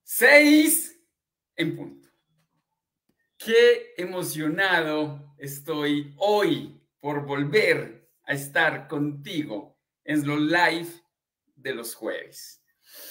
6 en punto. Qué emocionado estoy hoy por volver a estar contigo en los live de los jueves.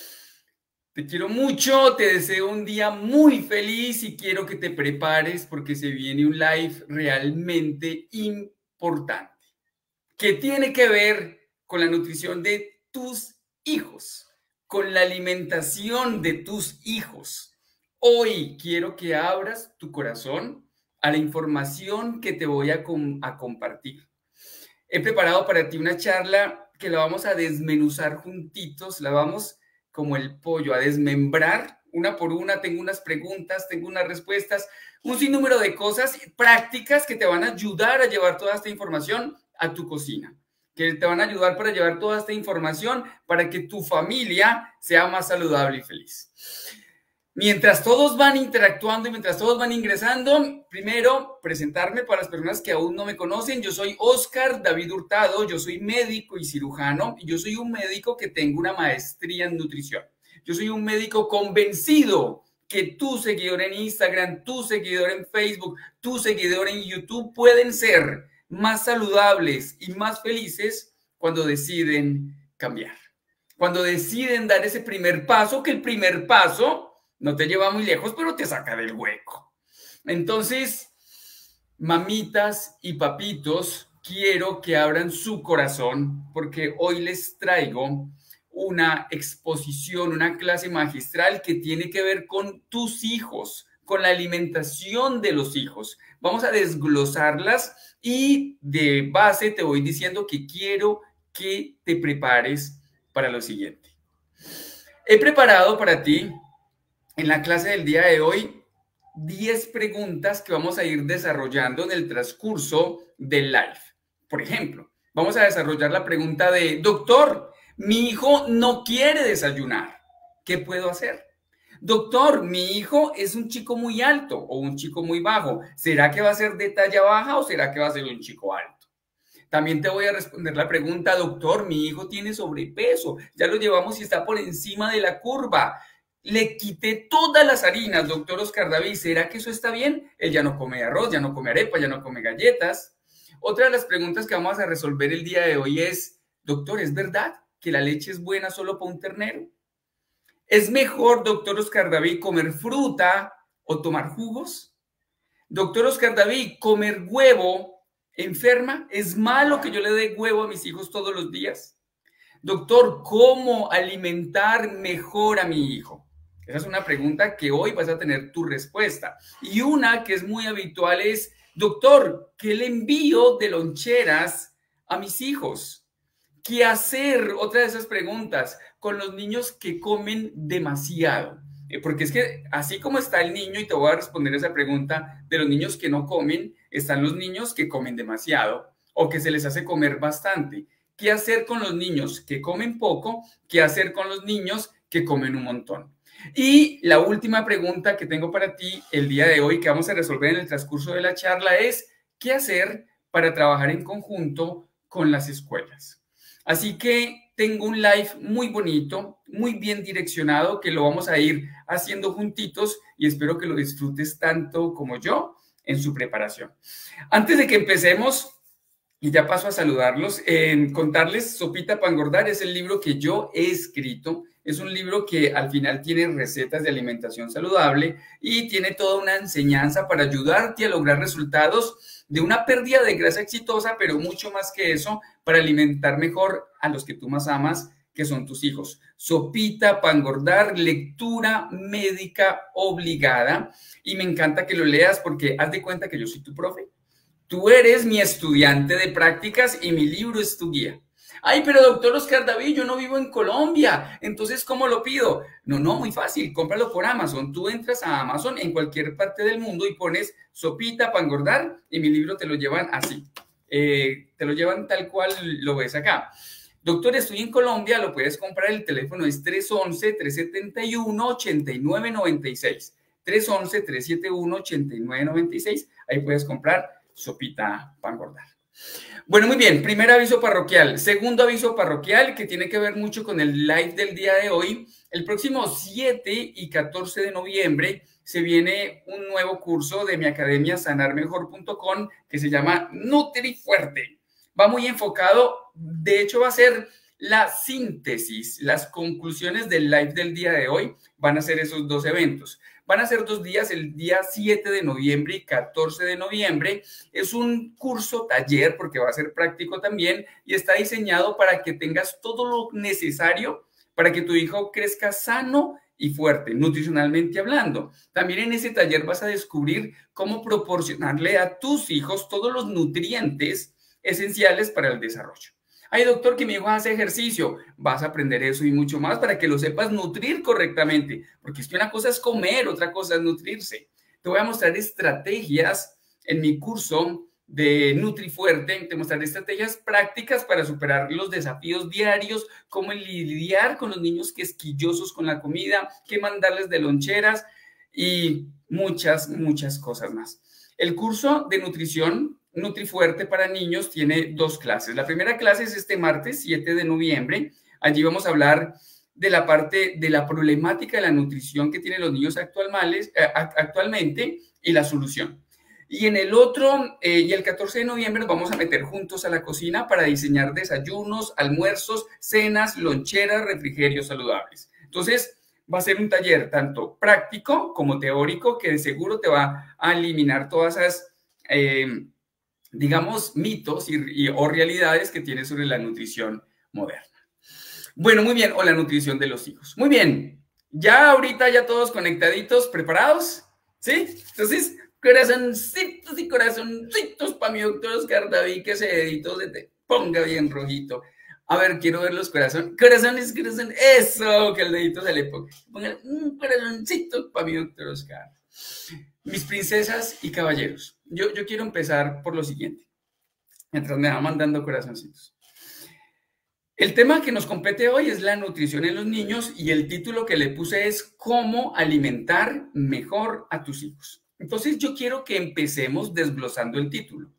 Te quiero mucho, te deseo un día muy feliz y quiero que te prepares porque se viene un live realmente importante que tiene que ver con la nutrición de tus hijos, con la alimentación de tus hijos. Hoy quiero que abras tu corazón a la información que te voy a compartir. He preparado para ti una charla que la vamos a desmenuzar juntitos, la vamos como el pollo a desmembrar una por una. Tengo unas preguntas, tengo unas respuestas, un sinnúmero de cosas prácticas que te van a ayudar a llevar toda esta información a tu cocina, que te van a ayudar para llevar toda esta información para que tu familia sea más saludable y feliz. Mientras todos van interactuando y mientras todos van ingresando, primero presentarme para las personas que aún no me conocen. Yo soy Oscar David Hurtado, yo soy médico y cirujano y yo soy un médico que tengo una maestría en nutrición. Yo soy un médico convencido que tu seguidor en Instagram, tu seguidor en Facebook, tu seguidor en YouTube pueden ser más saludables y más felices cuando deciden cambiar. Cuando deciden dar ese primer paso, que el primer paso no te lleva muy lejos, pero te saca del hueco. Entonces, mamitas y papitos, quiero que abran su corazón porque hoy les traigo una exposición, una clase magistral que tiene que ver con tus hijos, con la alimentación de los hijos. Vamos a desglosarlas y de base te voy diciendo que quiero que te prepares para lo siguiente. He preparado para ti en la clase del día de hoy 10 preguntas que vamos a ir desarrollando en el transcurso del live. Por ejemplo, vamos a desarrollar la pregunta de: doctor, mi hijo no quiere desayunar. ¿Qué puedo hacer? Doctor, mi hijo es un chico muy alto o un chico muy bajo. ¿Será que va a ser de talla baja o será que va a ser un chico alto? También te voy a responder la pregunta: doctor, mi hijo tiene sobrepeso. Ya lo llevamos y está por encima de la curva. Le quité todas las harinas, doctor Oscar David. ¿Será que eso está bien? Él ya no come arroz, ya no come arepa, ya no come galletas. Otra de las preguntas que vamos a resolver el día de hoy es: doctor, ¿es verdad que la leche es buena solo para un ternero? ¿Es mejor, doctor Oscar David, comer fruta o tomar jugos? Doctor Oscar David, ¿comer huevo enferma? ¿Es malo que yo le dé huevo a mis hijos todos los días? Doctor, ¿cómo alimentar mejor a mi hijo? Esa es una pregunta que hoy vas a tener tu respuesta. Y una que es muy habitual es: doctor, ¿qué le envío de loncheras a mis hijos? ¿Qué hacer? Otra de esas preguntas con los niños que comen demasiado. Porque es que así como está el niño, y te voy a responder esa pregunta, de los niños que no comen, están los niños que comen demasiado o que se les hace comer bastante. ¿Qué hacer con los niños que comen poco? ¿Qué hacer con los niños que comen un montón? Y la última pregunta que tengo para ti el día de hoy, que vamos a resolver en el transcurso de la charla, es: ¿qué hacer para trabajar en conjunto con las escuelas? Así que tengo un live muy bonito, muy bien direccionado, que lo vamos a ir haciendo juntitos y espero que lo disfrutes tanto como yo en su preparación. Antes de que empecemos, y ya paso a saludarlos, contarles: Sopita para Engordar es el libro que yo he escrito. Es un libro que al final tiene recetas de alimentación saludable y tiene toda una enseñanza para ayudarte a lograr resultados de una pérdida de grasa exitosa, pero mucho más que eso, para alimentar mejor a los que tú más amas, que son tus hijos. Sopita para Engordar, lectura médica obligada. Y me encanta que lo leas porque haz de cuenta que yo soy tu profe. Tú eres mi estudiante de prácticas y mi libro es tu guía. Ay, pero doctor Oscar David, yo no vivo en Colombia, entonces ¿cómo lo pido? No, muy fácil, cómpralo por Amazon. Tú entras a Amazon en cualquier parte del mundo y pones Sopita para Engordar y mi libro te lo llevan así. Te lo llevan tal cual lo ves acá. Doctor, estoy en Colombia, lo puedes comprar, el teléfono es 311-371-8996. 311-371-8996, ahí puedes comprar Sopita para Engordar. Bueno, muy bien. Primer aviso parroquial. Segundo aviso parroquial que tiene que ver mucho con el live del día de hoy. El próximo 7 y 14 de noviembre se viene un nuevo curso de mi academia sanarmejor.com que se llama NutriFuerte. Va muy enfocado, de hecho va a ser la síntesis, las conclusiones del live del día de hoy van a ser esos dos eventos. Van a ser 2 días, el día 7 de noviembre y 14 de noviembre. Es un curso taller porque va a ser práctico también y está diseñado para que tengas todo lo necesario para que tu hijo crezca sano y fuerte, nutricionalmente hablando. También en ese taller vas a descubrir cómo proporcionarle a tus hijos todos los nutrientes esenciales para el desarrollo. Ay, doctor, que mi hijo hace ejercicio. Vas a aprender eso y mucho más para que lo sepas nutrir correctamente. Porque es que una cosa es comer, otra cosa es nutrirse. Te voy a mostrar estrategias en mi curso de NutriFuerte. Te mostraré estrategias prácticas para superar los desafíos diarios, cómo lidiar con los niños quisquillosos con la comida, qué mandarles de loncheras y muchas, muchas cosas más. El curso de nutrición NutriFuerte para niños tiene 2 clases. La primera clase es este martes 7 de noviembre. Allí vamos a hablar de la parte de la problemática de la nutrición que tienen los niños actualmente y la solución. Y en el otro, y el 14 de noviembre nos vamos a meter juntos a la cocina para diseñar desayunos, almuerzos, cenas, loncheras, refrigerios saludables. Entonces, va a ser un taller tanto práctico como teórico que de seguro te va a eliminar todas esas digamos, mitos o realidades que tiene sobre la nutrición moderna. Bueno, muy bien, o la nutrición de los hijos. Muy bien, ya ahorita ya todos conectaditos, preparados, ¿sí? Entonces, corazoncitos y corazoncitos para mi doctor Oscar David, que ese dedito se te ponga bien rojito. A ver, quiero ver los corazones. Corazones, corazones. Eso, que el dedito se le ponga. Pongan un corazoncito para mi doctor Oscar. Mis princesas y caballeros, yo quiero empezar por lo siguiente, mientras me va mandando corazoncitos. El tema que nos compete hoy es la nutrición en los niños y el título que le puse es ¿Cómo alimentar mejor a tus hijos? Entonces yo quiero que empecemos desglosando el título.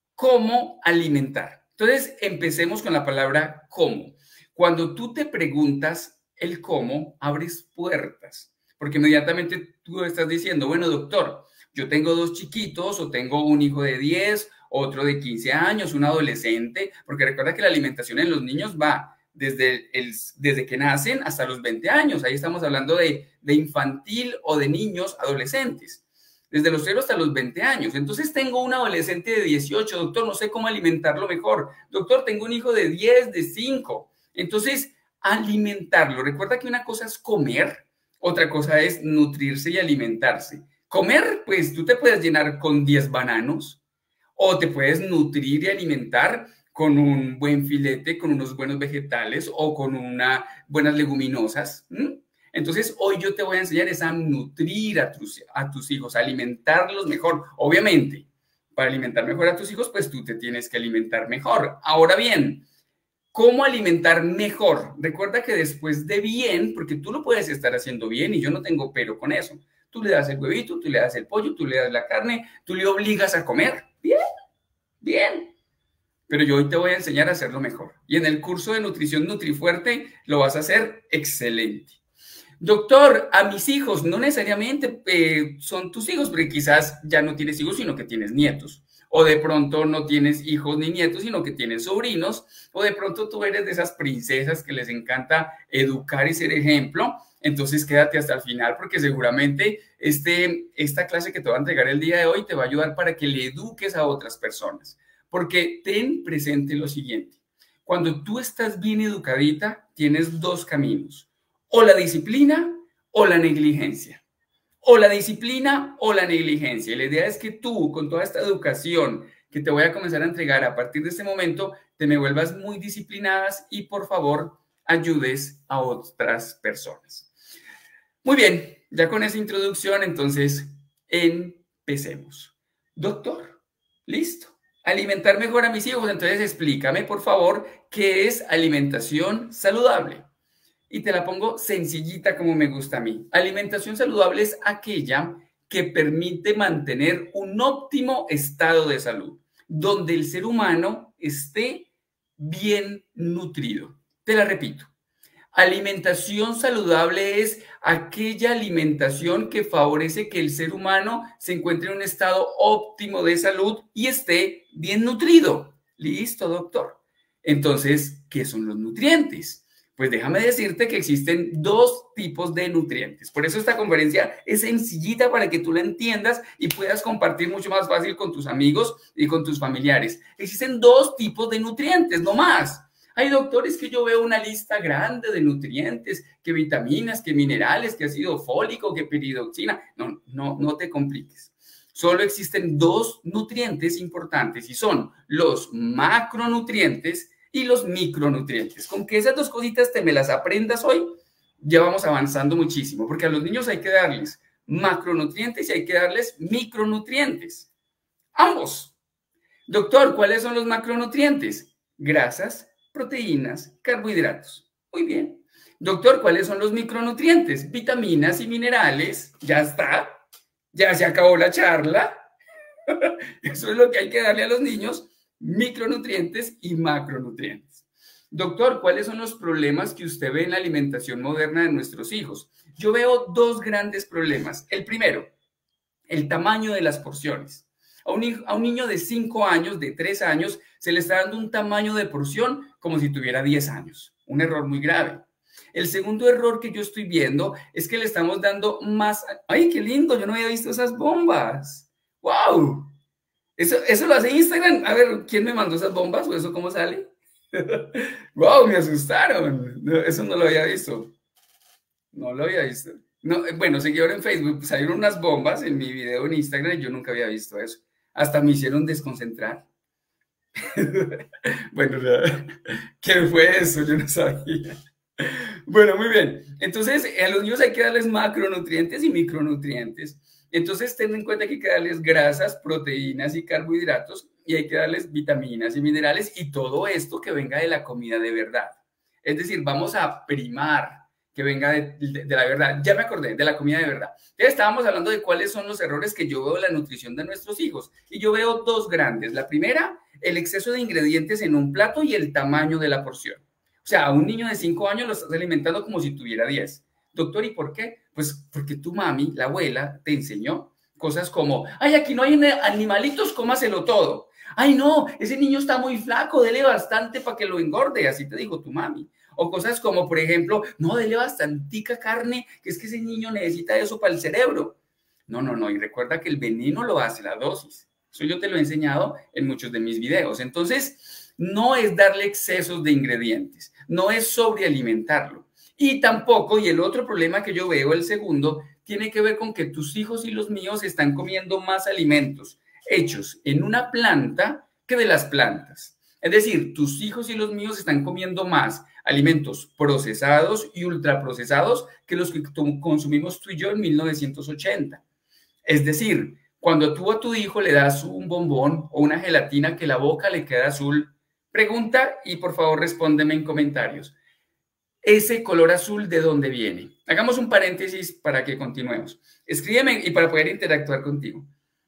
¿Cómo alimentar? Entonces empecemos con la palabra cómo. Cuando tú te preguntas el cómo, abres puertas. Porque inmediatamente tú estás diciendo, bueno, doctor, yo tengo 2 chiquitos o tengo un hijo de 10, otro de 15 años, un adolescente, porque recuerda que la alimentación en los niños va desde que nacen hasta los 20 años. Ahí estamos hablando de infantil o de niños adolescentes, desde los 0 hasta los 20 años. Entonces tengo un adolescente de 18, doctor, no sé cómo alimentarlo mejor. Doctor, tengo un hijo de 10, de 5. Entonces, alimentarlo. Recuerda que una cosa es comer, otra cosa es nutrirse y alimentarse. Comer, pues tú te puedes llenar con 10 bananos o te puedes nutrir y alimentar con un buen filete, con unos buenos vegetales o con unas buenas leguminosas. Entonces, hoy yo te voy a enseñar es a nutrir a tus hijos, a alimentarlos mejor. Obviamente, para alimentar mejor a tus hijos, pues tú te tienes que alimentar mejor. Ahora bien, ¿cómo alimentar mejor? Recuerda que después de bien, porque tú lo puedes estar haciendo bien y yo no tengo pero con eso. Tú le das el huevito, tú le das el pollo, tú le das la carne, tú le obligas a comer. Bien, bien. Pero yo hoy te voy a enseñar a hacerlo mejor. Y en el curso de nutrición NutriFuerte lo vas a hacer excelente. Doctor, a mis hijos no necesariamente son tus hijos, porque quizás ya no tienes hijos, sino que tienes nietos. O de pronto no tienes hijos ni nietos, sino que tienes sobrinos. O de pronto tú eres de esas princesas que les encanta educar y ser ejemplo. Entonces quédate hasta el final porque seguramente esta clase que te va a entregar el día de hoy te va a ayudar para que le eduques a otras personas. Porque ten presente lo siguiente. Cuando tú estás bien educadita, tienes 2 caminos. O la disciplina o la negligencia. O la disciplina o la negligencia. Y la idea es que tú, con toda esta educación que te voy a comenzar a entregar a partir de este momento, te me vuelvas muy disciplinadas y, por favor, ayudes a otras personas. Muy bien, ya con esa introducción, entonces, empecemos. Doctor, listo. Alimentar mejor a mis hijos. Entonces, explícame, por favor, qué es alimentación saludable. Y te la pongo sencillita como me gusta a mí. Alimentación saludable es aquella que permite mantener un óptimo estado de salud. donde el ser humano esté bien nutrido. Te la repito. Alimentación saludable es aquella alimentación que favorece que el ser humano se encuentre en un estado óptimo de salud y esté bien nutrido. Listo, doctor. Entonces, ¿qué son los nutrientes? Pues déjame decirte que existen dos tipos de nutrientes. Por eso esta conferencia es sencillita para que tú la entiendas y puedas compartir mucho más fácil con tus amigos y con tus familiares. Existen dos tipos de nutrientes, no más. Hay doctores que yo veo una lista grande de nutrientes, que vitaminas, que minerales, que ácido fólico, que piridoxina. No te compliques. Solo existen dos nutrientes importantes y son los macronutrientes y los micronutrientes. Con que esas dos cositas te me las aprendas hoy, ya vamos avanzando muchísimo, porque a los niños hay que darles macronutrientes y hay que darles micronutrientes. Ambos. Doctor, ¿cuáles son los macronutrientes? Grasas, proteínas, carbohidratos. Muy bien. Doctor, ¿cuáles son los micronutrientes? Vitaminas y minerales. Ya está. Ya se acabó la charla. Eso es lo que hay que darle a los niños, micronutrientes y macronutrientes. Doctor, ¿cuáles son los problemas que usted ve en la alimentación moderna de nuestros hijos? Yo veo dos grandes problemas. El primero, el tamaño de las porciones. A un niño de 5 años, de 3 años, se le está dando un tamaño de porción como si tuviera 10 años. Un error muy grave. El segundo error que yo estoy viendo es que le estamos dando más... ¡Ay, qué lindo! Yo no había visto esas bombas. ¡Wow! Eso lo hace Instagram. A ver, ¿quién me mandó esas bombas o eso cómo sale? ¡Wow! Me asustaron. Eso no lo había visto. No lo había visto. No, bueno, seguí ahora en Facebook. Salieron unas bombas en mi video en Instagram y yo nunca había visto eso. Hasta me hicieron desconcentrar. Bueno, ¿qué fue eso? Yo no sabía. Bueno, muy bien. Entonces, a los niños hay que darles macronutrientes y micronutrientes. Entonces, ten en cuenta que hay que darles grasas, proteínas y carbohidratos y hay que darles vitaminas y minerales y todo esto que venga de la comida de verdad. Es decir, vamos a primar que venga de la verdad. Ya me acordé, de la comida de verdad. Ya estábamos hablando de cuáles son los errores que yo veo en la nutrición de nuestros hijos. Y yo veo dos grandes. La primera, el exceso de ingredientes en un plato y el tamaño de la porción. O sea, a un niño de 5 años lo estás alimentando como si tuviera 10. Doctor, ¿y por qué? Pues porque tu mami, la abuela, te enseñó cosas como, ay, aquí no hay animalitos, cómaselo todo. Ay, no, ese niño está muy flaco, dele bastante para que lo engorde. Así te dijo tu mami. O cosas como, por ejemplo, no, dele bastantica carne, que es que ese niño necesita eso para el cerebro. No, y recuerda que el veneno lo hace la dosis. Eso yo te lo he enseñado en muchos de mis videos. Entonces, no es darle excesos de ingredientes, no es sobrealimentarlo. Y tampoco, y el otro problema que yo veo, el segundo, tiene que ver con que tus hijos y los míos están comiendo más alimentos hechos en una planta que de las plantas. Es decir, tus hijos y los míos están comiendo más alimentos procesados y ultraprocesados que los que consumimos tú y yo en 1980. Es decir, cuando tú a tu hijo le das un bombón o una gelatina que la boca le queda azul, pregunta y por favor respóndeme en comentarios. ¿Ese color azul de dónde viene? Hagamos un paréntesis para que continuemos. Escríbeme y para poder interactuar contigo.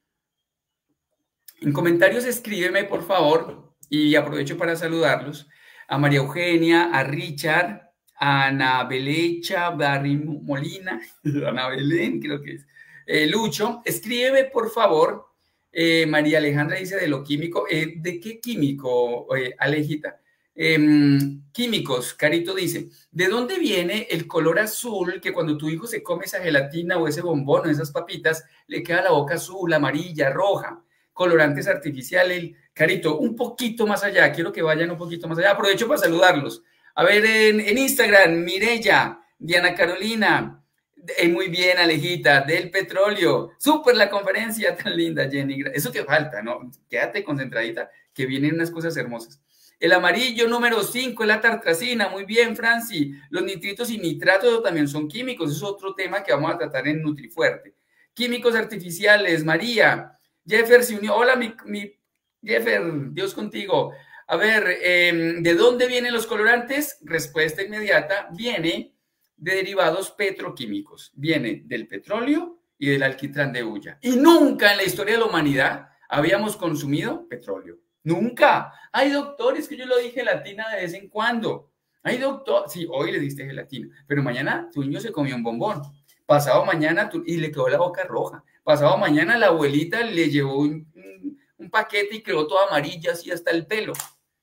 En comentarios escríbeme, por favor, y aprovecho para saludarlos. A María Eugenia, a Richard, a Ana Belecha, Barry Molina, Ana Belén, creo que es. Lucho, escríbeme, por favor. María Alejandra dice de lo químico. ¿De qué químico, Alejita? Químicos, Carito dice, ¿de dónde viene el color azul que cuando tu hijo se come esa gelatina o ese bombón o esas papitas, le queda la boca azul, amarilla, roja? Colorantes artificiales. Carito, un poquito más allá, quiero que vayan un poquito más allá. Aprovecho para saludarlos. A ver, en Instagram, Mireya, Diana Carolina, muy bien, Alejita, del petróleo. Súper la conferencia, tan linda, Jenny. Eso te falta, ¿no? Quédate concentradita, que vienen unas cosas hermosas. El amarillo número 5 es la tartracina. Muy bien, Franci. Los nitritos y nitratos también son químicos. Es otro tema que vamos a tratar en NutriFuerte. Químicos artificiales, María. Jeffer se unió. Hola, mi Jeffer, Dios contigo. A ver, ¿de dónde vienen los colorantes? Respuesta inmediata, viene de derivados petroquímicos. Viene del petróleo y del alquitrán de hulla. Y nunca en la historia de la humanidad habíamos consumido petróleo. Nunca. Ay, doctor, es que yo le di gelatina de vez en cuando. Ay, doctor, sí, hoy le diste gelatina, pero mañana tu niño se comió un bombón. Pasado mañana y le quedó la boca roja. Pasado mañana la abuelita le llevó un paquete y quedó toda amarilla así hasta el pelo.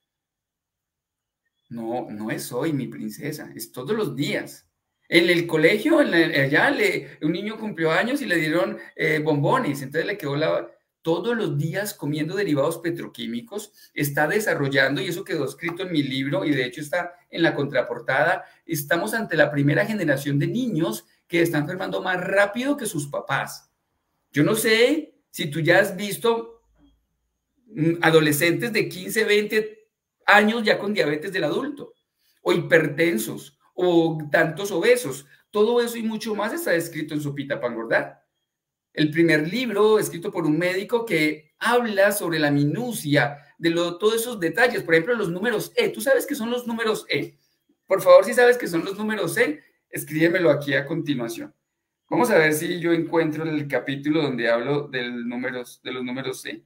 No, no es hoy, mi princesa, es todos los días. En el colegio, allá un niño cumplió años y le dieron bombones, entonces le quedó todos los días comiendo derivados petroquímicos, está desarrollando, y eso quedó escrito en mi libro, y de hecho está en la contraportada, estamos ante la primera generación de niños que están enfermando más rápido que sus papás. Yo no sé si tú ya has visto adolescentes de 15, 20 años ya con diabetes del adulto, o hipertensos, o tantos obesos. Todo eso y mucho más está escrito en Sopita para Engordar. El primer libro escrito por un médico que habla sobre la minucia de todos esos detalles. Por ejemplo, los números E. ¿Tú sabes qué son los números E? Por favor, si sabes qué son los números E, escríbemelo aquí a continuación. Vamos a ver si yo encuentro el capítulo donde hablo de los números E.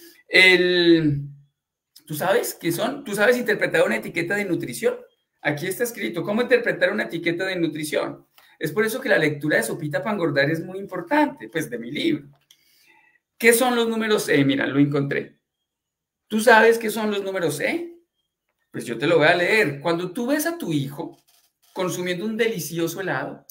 ¿Tú sabes qué son? ¿Tú sabes interpretar una etiqueta de nutrición? Aquí está escrito, ¿cómo interpretar una etiqueta de nutrición? Es por eso que la lectura de Sopita para Engordar es muy importante, pues de mi libro. ¿Qué son los números E? Mira, lo encontré. ¿Tú sabes qué son los números E? Pues yo te lo voy a leer. Cuando tú ves a tu hijo consumiendo un delicioso helado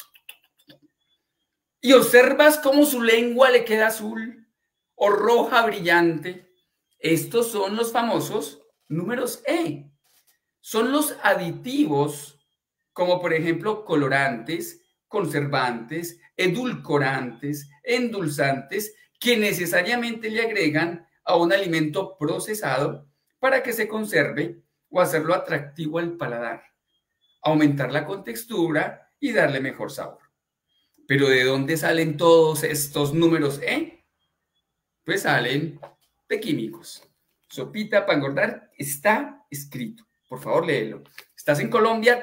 y observas cómo su lengua le queda azul o roja brillante, estos son los famosos números E. Son los aditivos, como por ejemplo colorantes, conservantes, edulcorantes, endulzantes, que necesariamente le agregan a un alimento procesado para que se conserve o hacerlo atractivo al paladar, aumentar la contextura y darle mejor sabor. Pero ¿de dónde salen todos estos números E? Pues salen de químicos. Sopita para Engordar está escrito. Por favor, léelo. Estás en Colombia,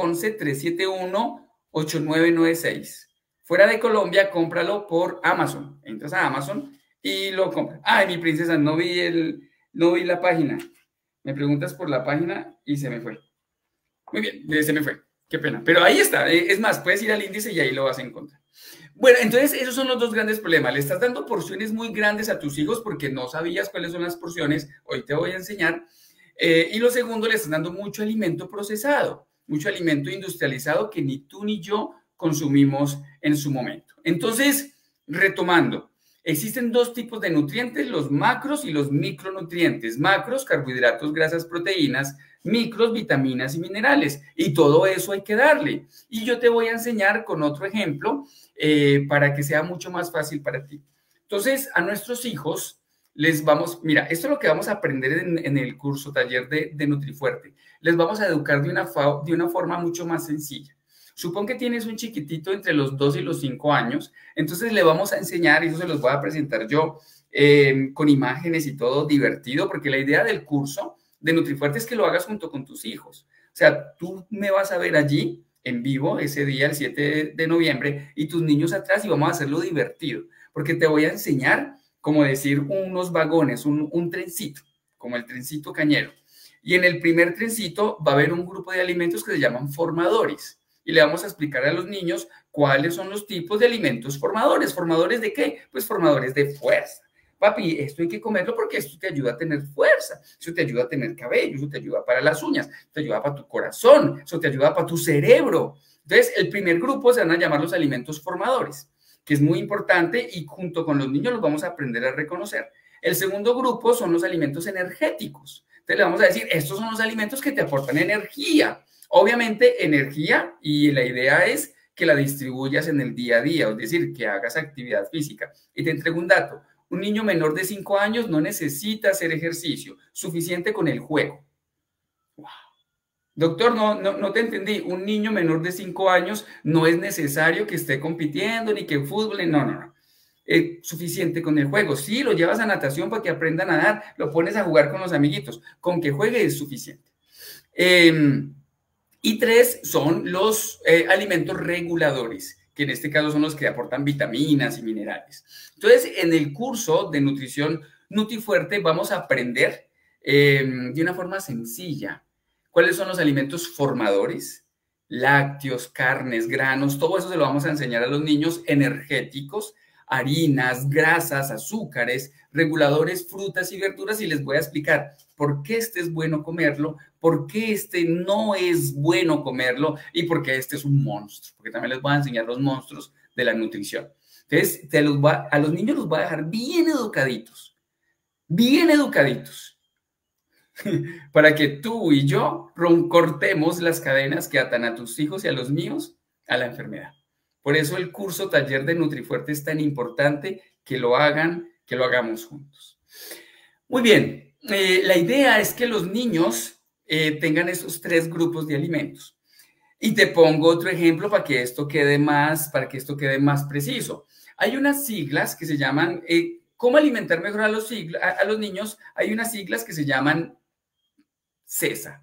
311-371-8996. Fuera de Colombia, cómpralo por Amazon. Entras a Amazon y lo compras. Ay, mi princesa, no vi la página. Me preguntas por la página y se me fue. Muy bien, se me fue. Qué pena. Pero ahí está. Es más, puedes ir al índice y ahí lo vas a encontrar. Bueno, entonces esos son los dos grandes problemas. Le estás dando porciones muy grandes a tus hijos porque no sabías cuáles son las porciones. Hoy te voy a enseñar. Y lo segundo, le estás dando mucho alimento procesado, mucho alimento industrializado que ni tú ni yo consumimos en su momento. Entonces, retomando, existen dos tipos de nutrientes, los macros y los micronutrientes. Macros, carbohidratos, grasas, proteínas. Micros, vitaminas y minerales. Y todo eso hay que darle. Y yo te voy a enseñar con otro ejemplo para que sea mucho más fácil para ti. Entonces, a nuestros hijos les vamos, mira, esto es lo que vamos a aprender en el curso taller de NutriFuerte. Les vamos a educar de una forma mucho más sencilla. Supón que tienes un chiquitito entre los 2 y los 5 años, entonces le vamos a enseñar, y eso se los voy a presentar yo con imágenes y todo divertido, porque la idea del curso de NutriFuerte es que lo hagas junto con tus hijos. O sea, tú me vas a ver allí en vivo ese día, el 7 de noviembre, y tus niños atrás, y vamos a hacerlo divertido, porque te voy a enseñar como decir unos vagones, un trencito, como el trencito cañero. Y en el primer trencito va a haber un grupo de alimentos que se llaman formadores. Y le vamos a explicar a los niños cuáles son los tipos de alimentos formadores. ¿Formadores de qué? Pues formadores de fuerza. Papi, esto hay que comerlo porque esto te ayuda a tener fuerza, eso te ayuda a tener cabello, eso te ayuda para las uñas, eso te ayuda para tu corazón, eso te ayuda para tu cerebro. Entonces, el primer grupo se van a llamar los alimentos formadores, que es muy importante y junto con los niños los vamos a aprender a reconocer. El segundo grupo son los alimentos energéticos. Entonces, le vamos a decir, estos son los alimentos que te aportan energía. Obviamente, energía, y la idea es que la distribuyas en el día a día, es decir, que hagas actividad física. Y te entrego un dato. Un niño menor de 5 años no necesita hacer ejercicio, suficiente con el juego. Wow. Doctor, no te entendí. Un niño menor de 5 años no es necesario que esté compitiendo ni que fútbol, no. Es suficiente con el juego. Sí, lo llevas a natación para que aprenda a nadar, lo pones a jugar con los amiguitos. Con que juegue es suficiente. Y 3 son los alimentos reguladores, que en este caso son los que aportan vitaminas y minerales. Entonces, en el curso de nutrición NutriFuerte vamos a aprender de una forma sencilla cuáles son los alimentos formadores, lácteos, carnes, granos, todo eso se lo vamos a enseñar a los niños, energéticos, harinas, grasas, azúcares, reguladores, frutas y verduras, y les voy a explicar por qué este es bueno comerlo, por qué este no es bueno comerlo y por qué este es un monstruo, porque también les voy a enseñar los monstruos de la nutrición. Entonces, a los niños los voy a dejar bien educaditos, para que tú y yo cortemos las cadenas que atan a tus hijos y a los míos a la enfermedad. Por eso el curso taller de NutriFuerte es tan importante que lo hagamos juntos. Muy bien, la idea es que los niños tengan esos 3 grupos de alimentos. Y te pongo otro ejemplo para que esto quede más preciso. Hay unas siglas que se llaman, ¿cómo alimentar mejor a los niños? Hay unas siglas que se llaman CESA.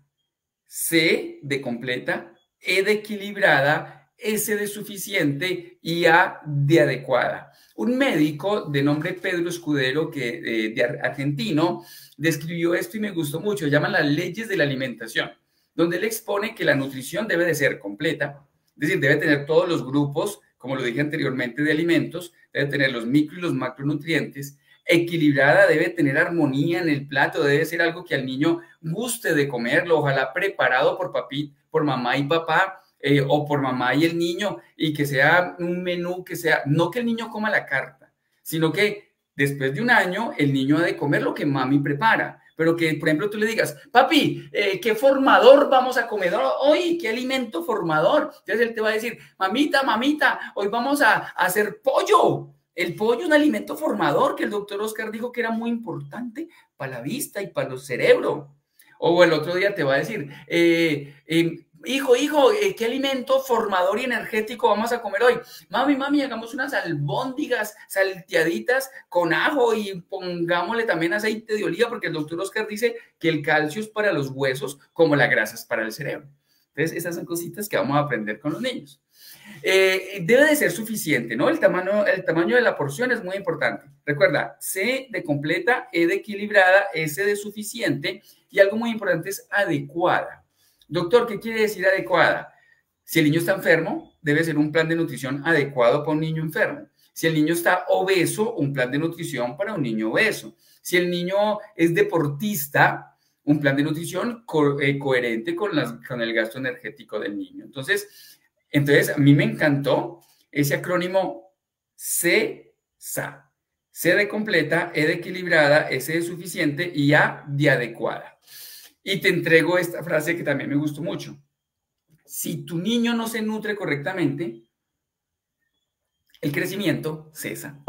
C de completa, E de equilibrada, S de suficiente y A de adecuada. Un médico de nombre Pedro Escudero, argentino, describió esto y me gustó mucho. Llaman las leyes de la alimentación, donde él expone que la nutrición debe de ser completa, es decir, debe tener todos los grupos, como lo dije anteriormente, de alimentos, debe tener los micro y los macronutrientes, equilibrada, debe tener armonía en el plato, debe ser algo que al niño guste de comerlo, ojalá preparado por mamá y papá, o por mamá y el niño, y que sea un menú que sea, no que el niño coma la carta, sino que después de un año el niño ha de comer lo que mami prepara, pero que, por ejemplo, tú le digas, papi, ¿qué formador vamos a comer hoy? ¿Qué alimento formador? Entonces él te va a decir, mamita, hoy vamos a hacer pollo. El pollo es un alimento formador que el doctor Oscar dijo que era muy importante para la vista y para el cerebro. O el otro día te va a decir, hijo, ¿qué alimento formador y energético vamos a comer hoy? Mami, hagamos unas albóndigas salteaditas con ajo y pongámosle también aceite de oliva, porque el doctor Oscar dice que el calcio es para los huesos como la grasa es para el cerebro. Entonces, esas son cositas que vamos a aprender con los niños. Debe de ser suficiente, ¿no? El tamaño de la porción es muy importante. Recuerda, C de completa, E de equilibrada, S de suficiente y algo muy importante es adecuada. Doctor, ¿qué quiere decir adecuada? Si el niño está enfermo, debe ser un plan de nutrición adecuado para un niño enfermo. Si el niño está obeso, un plan de nutrición para un niño obeso. Si el niño es deportista, un plan de nutrición coherente con el gasto energético del niño. Entonces, a mí me encantó ese acrónimo CESA. C de completa, E de equilibrada, S de suficiente y A de adecuada. Y te entrego esta frase que también me gustó mucho. Si tu niño no se nutre correctamente, el crecimiento cesa.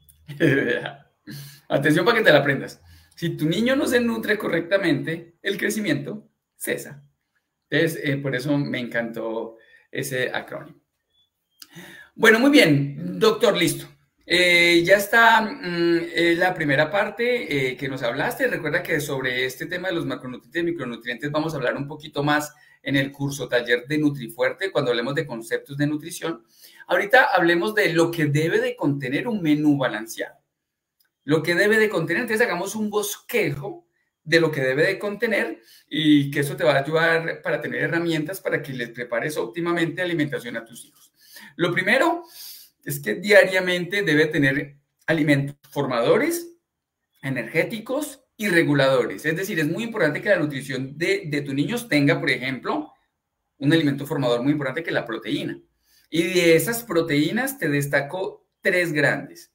Atención para que te la aprendas. Si tu niño no se nutre correctamente, el crecimiento cesa. Entonces, por eso me encantó ese acrónimo. Bueno, muy bien, doctor, listo. Ya está la primera parte que nos hablaste. Recuerda que sobre este tema de los macronutrientes y micronutrientes vamos a hablar un poquito más en el curso taller de NutriFuerte cuando hablemos de conceptos de nutrición. Ahorita hablemos de lo que debe de contener un menú balanceado. Lo que debe de contener, entonces hagamos un bosquejo de lo que debe de contener y que eso te va a ayudar para tener herramientas para que les prepares óptimamente alimentación a tus hijos. Lo primero es que diariamente debe tener alimentos formadores, energéticos y reguladores. Es decir, es muy importante que la nutrición de tus niños tenga, por ejemplo, un alimento formador muy importante que es la proteína. Y de esas proteínas te destaco tres grandes.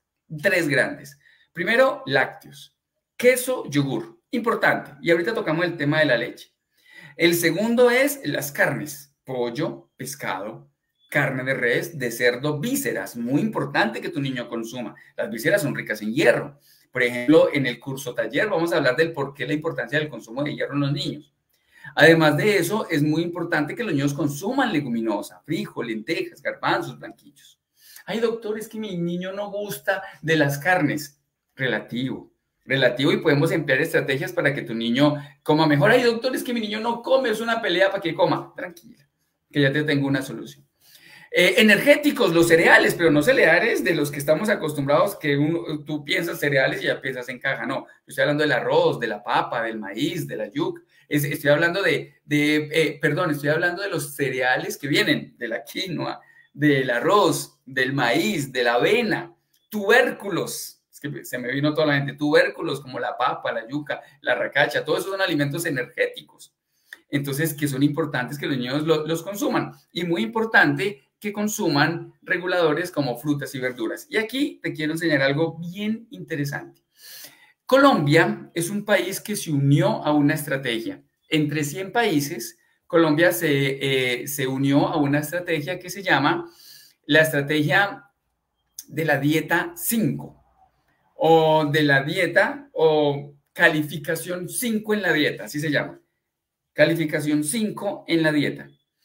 Primero, lácteos, queso, yogur. Importante. Y ahorita tocamos el tema de la leche. El segundo es las carnes, pollo, pescado, carne de res, de cerdo, vísceras. Muy importante que tu niño consuma. Las vísceras son ricas en hierro. Por ejemplo, en el curso taller vamos a hablar del por qué la importancia del consumo de hierro en los niños. Además de eso, es muy importante que los niños consuman leguminosa, frijol, lentejas, garbanzos, blanquillos. Ay, doctor, es que mi niño no gusta de las carnes. Relativo, y podemos emplear estrategias para que tu niño coma mejor. Ay, doctor, es que mi niño no come, es una pelea para que coma. Tranquila, que ya te tengo una solución. Energéticos, los cereales, pero no cereales de los que estamos acostumbrados, que tú piensas cereales y ya piensas en caja. No, yo estoy hablando del arroz, de la papa, del maíz, de la yuca. Estoy hablando estoy hablando de los cereales que vienen de la quinoa, del arroz, del maíz, de la avena, tubérculos. Es que se me vino toda la gente. Tubérculos como la papa, la yuca, la racacha, todos esos son alimentos energéticos. Entonces, que son importantes que los niños los consuman. Y muy importante que consuman reguladores como frutas y verduras. Y aquí te quiero enseñar algo bien interesante. Colombia es un país que se unió a una estrategia. Entre 100 países, Colombia se unió a una estrategia que se llama la estrategia de la dieta 5 o de la dieta o calificación 5 en la dieta, así se llama. Calificación 5 en la dieta.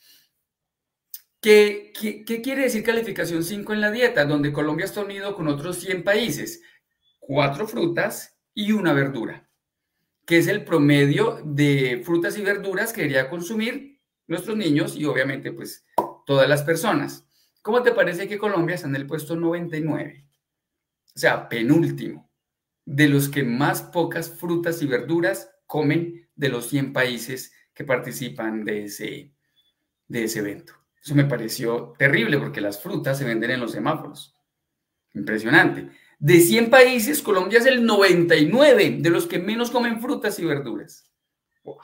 ¿Qué quiere decir calificación 5 en la dieta? Donde Colombia está unido con otros 100 países. 4 frutas y una verdura, que es el promedio de frutas y verduras que debería consumir nuestros niños y obviamente pues todas las personas. ¿Cómo te parece que Colombia está en el puesto 99? O sea, penúltimo, de los que más pocas frutas y verduras comen de los 100 países que participan de ese evento. Eso me pareció terrible porque las frutas se venden en los semáforos. Impresionante. De 100 países, Colombia es el 99 de los que menos comen frutas y verduras. Wow.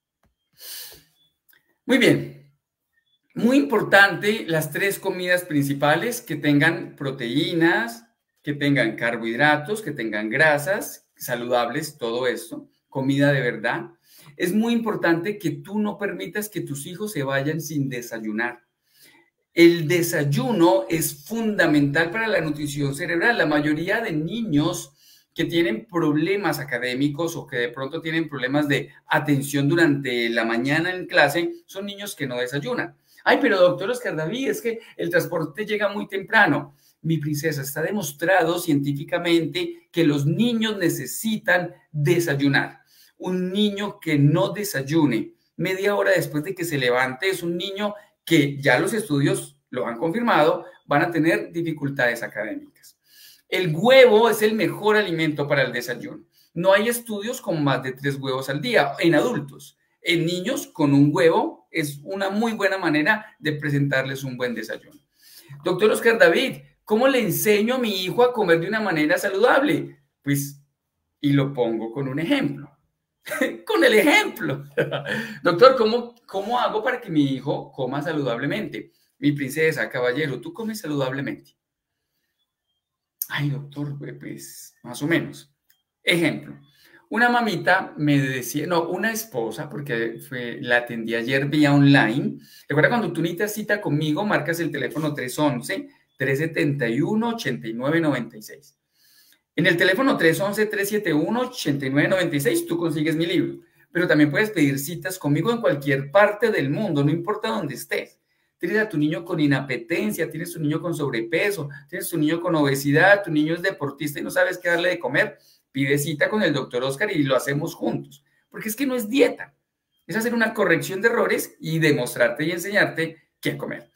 Muy bien. Muy importante las 3 comidas principales que tengan proteínas, que tengan carbohidratos, que tengan grasas saludables, todo esto, comida de verdad. Es muy importante que tú no permitas que tus hijos se vayan sin desayunar. El desayuno es fundamental para la nutrición cerebral. La mayoría de niños que tienen problemas académicos o que de pronto tienen problemas de atención durante la mañana en clase son niños que no desayunan. Ay, pero doctor Oscar David, es que el transporte llega muy temprano. Mi princesa, está demostrado científicamente que los niños necesitan desayunar. Un niño que no desayune media hora después de que se levante es un niño que ya los estudios lo han confirmado, van a tener dificultades académicas. El huevo es el mejor alimento para el desayuno. No hay estudios con más de 3 huevos al día en adultos. En niños, con un huevo es una muy buena manera de presentarles un buen desayuno. Doctor Oscar David, ¿cómo le enseño a mi hijo a comer de una manera saludable? Pues, y lo pongo con un ejemplo. Con el ejemplo. Doctor, ¿cómo hago para que mi hijo coma saludablemente? Mi princesa, caballero, ¿tú comes saludablemente? Ay, doctor, pues más o menos. Ejemplo, una mamita me decía, no, una esposa, porque la atendí ayer vía online. Recuerda, cuando tú necesitas cita conmigo, marcas el teléfono 311-371-8996. En el teléfono 311-371-8996 tú consigues mi libro, pero también puedes pedir citas conmigo en cualquier parte del mundo, no importa dónde estés. Tienes a tu niño con inapetencia, tienes a tu niño con sobrepeso, tienes a tu niño con obesidad, tu niño es deportista y no sabes qué darle de comer, pide cita con el doctor Oscar y lo hacemos juntos, porque es que no es dieta, es hacer una corrección de errores y demostrarte y enseñarte qué comer.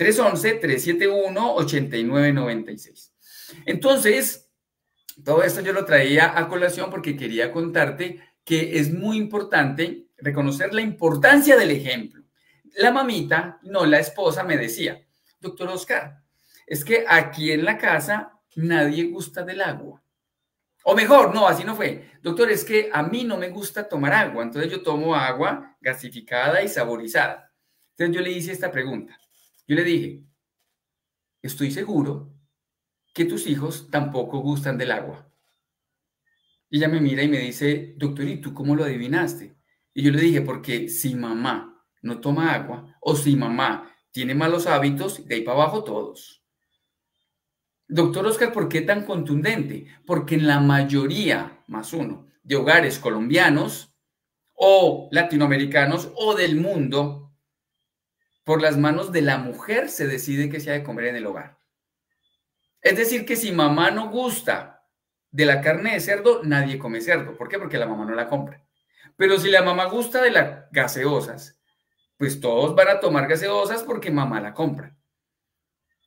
311-371-8996. Entonces, todo esto yo lo traía a colación porque quería contarte que es muy importante reconocer la importancia del ejemplo. La mamita, no, la esposa me decía, doctor Oscar, es que aquí en la casa nadie gusta del agua. O mejor, no, así no fue. Doctor, es que a mí no me gusta tomar agua, entonces yo tomo agua gasificada y saborizada. Entonces yo le hice esta pregunta. Yo le dije, estoy seguro que tus hijos tampoco gustan del agua. Y ella me mira y me dice, doctor, ¿y tú cómo lo adivinaste? Y yo le dije, porque si mamá no toma agua o si mamá tiene malos hábitos, de ahí para abajo todos. Doctor Oscar, ¿por qué tan contundente? Porque en la mayoría, más uno, de hogares colombianos o latinoamericanos o del mundo, por las manos de la mujer se decide qué se ha de comer en el hogar. Es decir, que si mamá no gusta de la carne de cerdo, nadie come cerdo. ¿Por qué? Porque la mamá no la compra. Pero si la mamá gusta de las gaseosas, pues todos van a tomar gaseosas porque mamá la compra.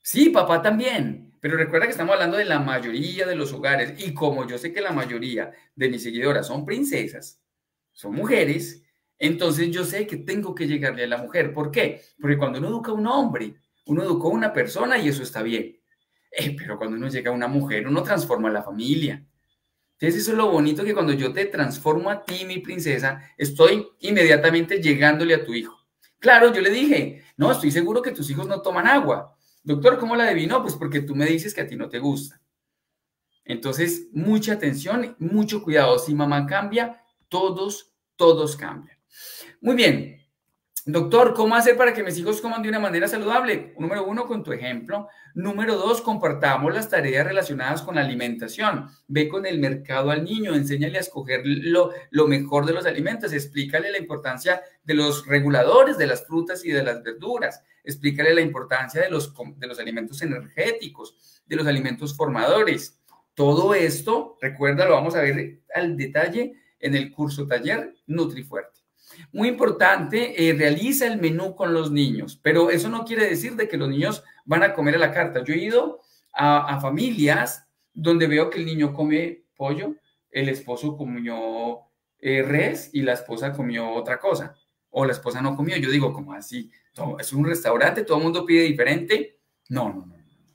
Sí, papá también, pero recuerda que estamos hablando de la mayoría de los hogares y como yo sé que la mayoría de mis seguidoras son princesas, son mujeres, entonces yo sé que tengo que llegarle a la mujer. ¿Por qué? Porque cuando uno educa a un hombre, uno educó a una persona y eso está bien. Pero cuando uno llega a una mujer, uno transforma a la familia. Entonces eso es lo bonito que cuando yo te transformo a ti, mi princesa, estoy inmediatamente llegándole a tu hijo. Claro, yo le dije, no, estoy seguro que tus hijos no toman agua. Doctor, ¿cómo la adivinó? Pues porque tú me dices que a ti no te gusta. Entonces, mucha atención, mucho cuidado. Si mamá cambia, todos cambian. Muy bien. Doctor, ¿cómo hacer para que mis hijos coman de una manera saludable? Número uno, con tu ejemplo. Número dos, compartamos las tareas relacionadas con la alimentación. Ve con el mercado al niño, enséñale a escoger lo mejor de los alimentos, explícale la importancia de los reguladores de las frutas y de las verduras, explícale la importancia de los alimentos energéticos, de los alimentos formadores. Todo esto, recuerda, lo vamos a ver al detalle en el curso taller NutriFuerte. Muy importante, realiza el menú con los niños, pero eso no quiere decir de que los niños van a comer a la carta. Yo he ido a familias donde veo que el niño come pollo, el esposo comió res y la esposa comió otra cosa, o la esposa no comió. Yo digo, ¿cómo así? Es un restaurante, todo el mundo pide diferente. No.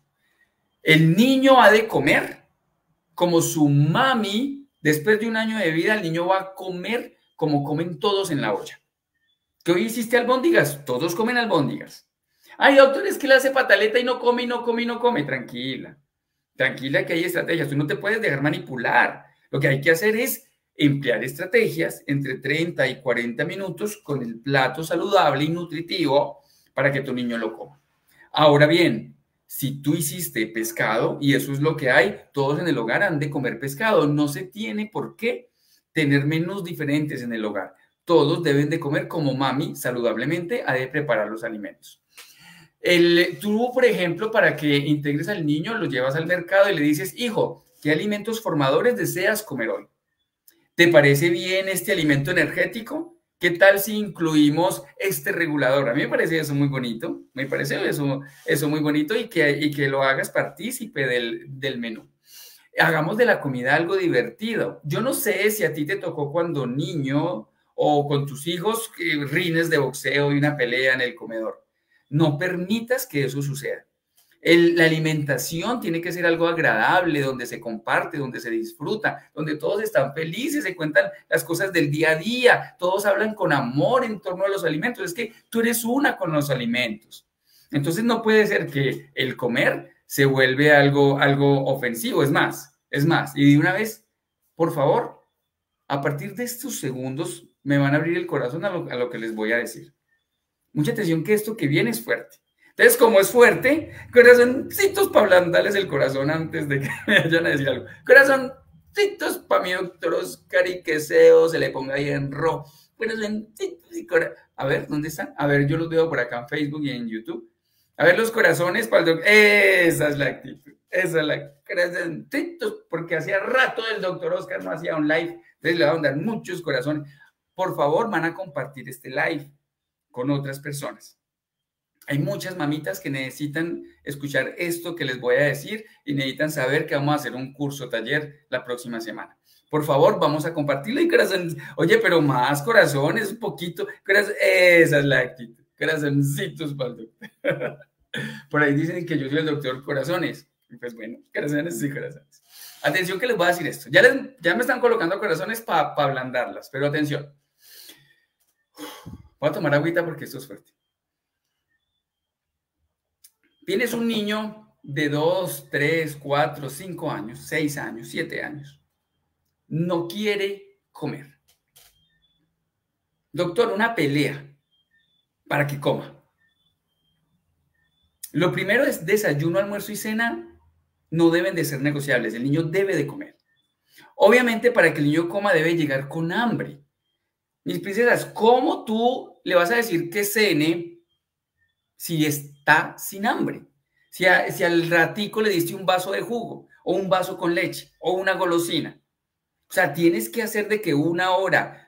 El niño ha de comer como su mami, después de un año de vida, el niño va a comer como comen todos en la olla. ¿Qué hoy hiciste albóndigas? Todos comen albóndigas. Ay, doctor, es que le hace pataleta y no come, y no come, y no come. Tranquila, tranquila que hay estrategias. Tú no te puedes dejar manipular. Lo que hay que hacer es emplear estrategias entre 30 y 40 minutos con el plato saludable y nutritivo para que tu niño lo coma. Ahora bien, si tú hiciste pescado, y eso es lo que hay, todos en el hogar han de comer pescado. No se tiene por qué tener menús diferentes en el hogar. Todos deben de comer como mami saludablemente ha de preparar los alimentos. Tú, por ejemplo, para que integres al niño, lo llevas al mercado y le dices, hijo, ¿qué alimentos formadores deseas comer hoy? ¿Te parece bien este alimento energético? ¿Qué tal si incluimos este regulador? A mí me parece eso muy bonito, me parece eso muy bonito y que lo hagas partícipe del menú. Hagamos de la comida algo divertido. Yo no sé si a ti te tocó cuando niño o con tus hijos rines de boxeo y una pelea en el comedor. No permitas que eso suceda. La alimentación tiene que ser algo agradable, donde se comparte, donde se disfruta, donde todos están felices, se cuentan las cosas del día a día, todos hablan con amor en torno a los alimentos. Es que tú eres una con los alimentos. Entonces no puede ser que el comer se vuelve algo ofensivo. Es más, y de una vez, por favor, a partir de estos segundos me van a abrir el corazón a lo que les voy a decir. Mucha atención que esto que viene es fuerte. Entonces, como es fuerte, corazoncitos para ablandarles el corazón antes de que me vayan a decir algo. Corazoncitos para mi doctor Oscar y que SEO se le ponga ahí en rojo. Corazoncitos y a ver, ¿dónde están? A ver, yo los veo por acá en Facebook y en YouTube. A ver, los corazones para el doctor. Esa es la actitud. Esa es la corazoncitos, porque hacía rato el doctor Oscar no hacía un live. Entonces le van a dar muchos corazones. Por favor, van a compartir este live con otras personas. Hay muchas mamitas que necesitan escuchar esto que les voy a decir y necesitan saber que vamos a hacer un curso taller la próxima semana. Por favor, vamos a compartirlo y corazones. Oye, pero más corazones, un poquito. Esa es la actitud. Corazoncitos para el doctor. Por ahí dicen que yo soy el doctor corazones. Pues bueno, corazones y corazones. Atención que les voy a decir esto. Ya me están colocando corazones para ablandarlas, pero atención. Voy a tomar agüita porque esto es fuerte. Tienes un niño de 2, 3, 4, 5 años, 6 años, 7 años. No quiere comer. Doctor, una pelea para que coma. Lo primero es desayuno, almuerzo y cena. No deben de ser negociables. El niño debe de comer. Obviamente, para que el niño coma debe llegar con hambre. Mis princesas, ¿cómo tú le vas a decir que cene si está sin hambre? Si al ratico le diste un vaso de jugo o un vaso con leche o una golosina. O sea, tienes que hacer de que 1 hora,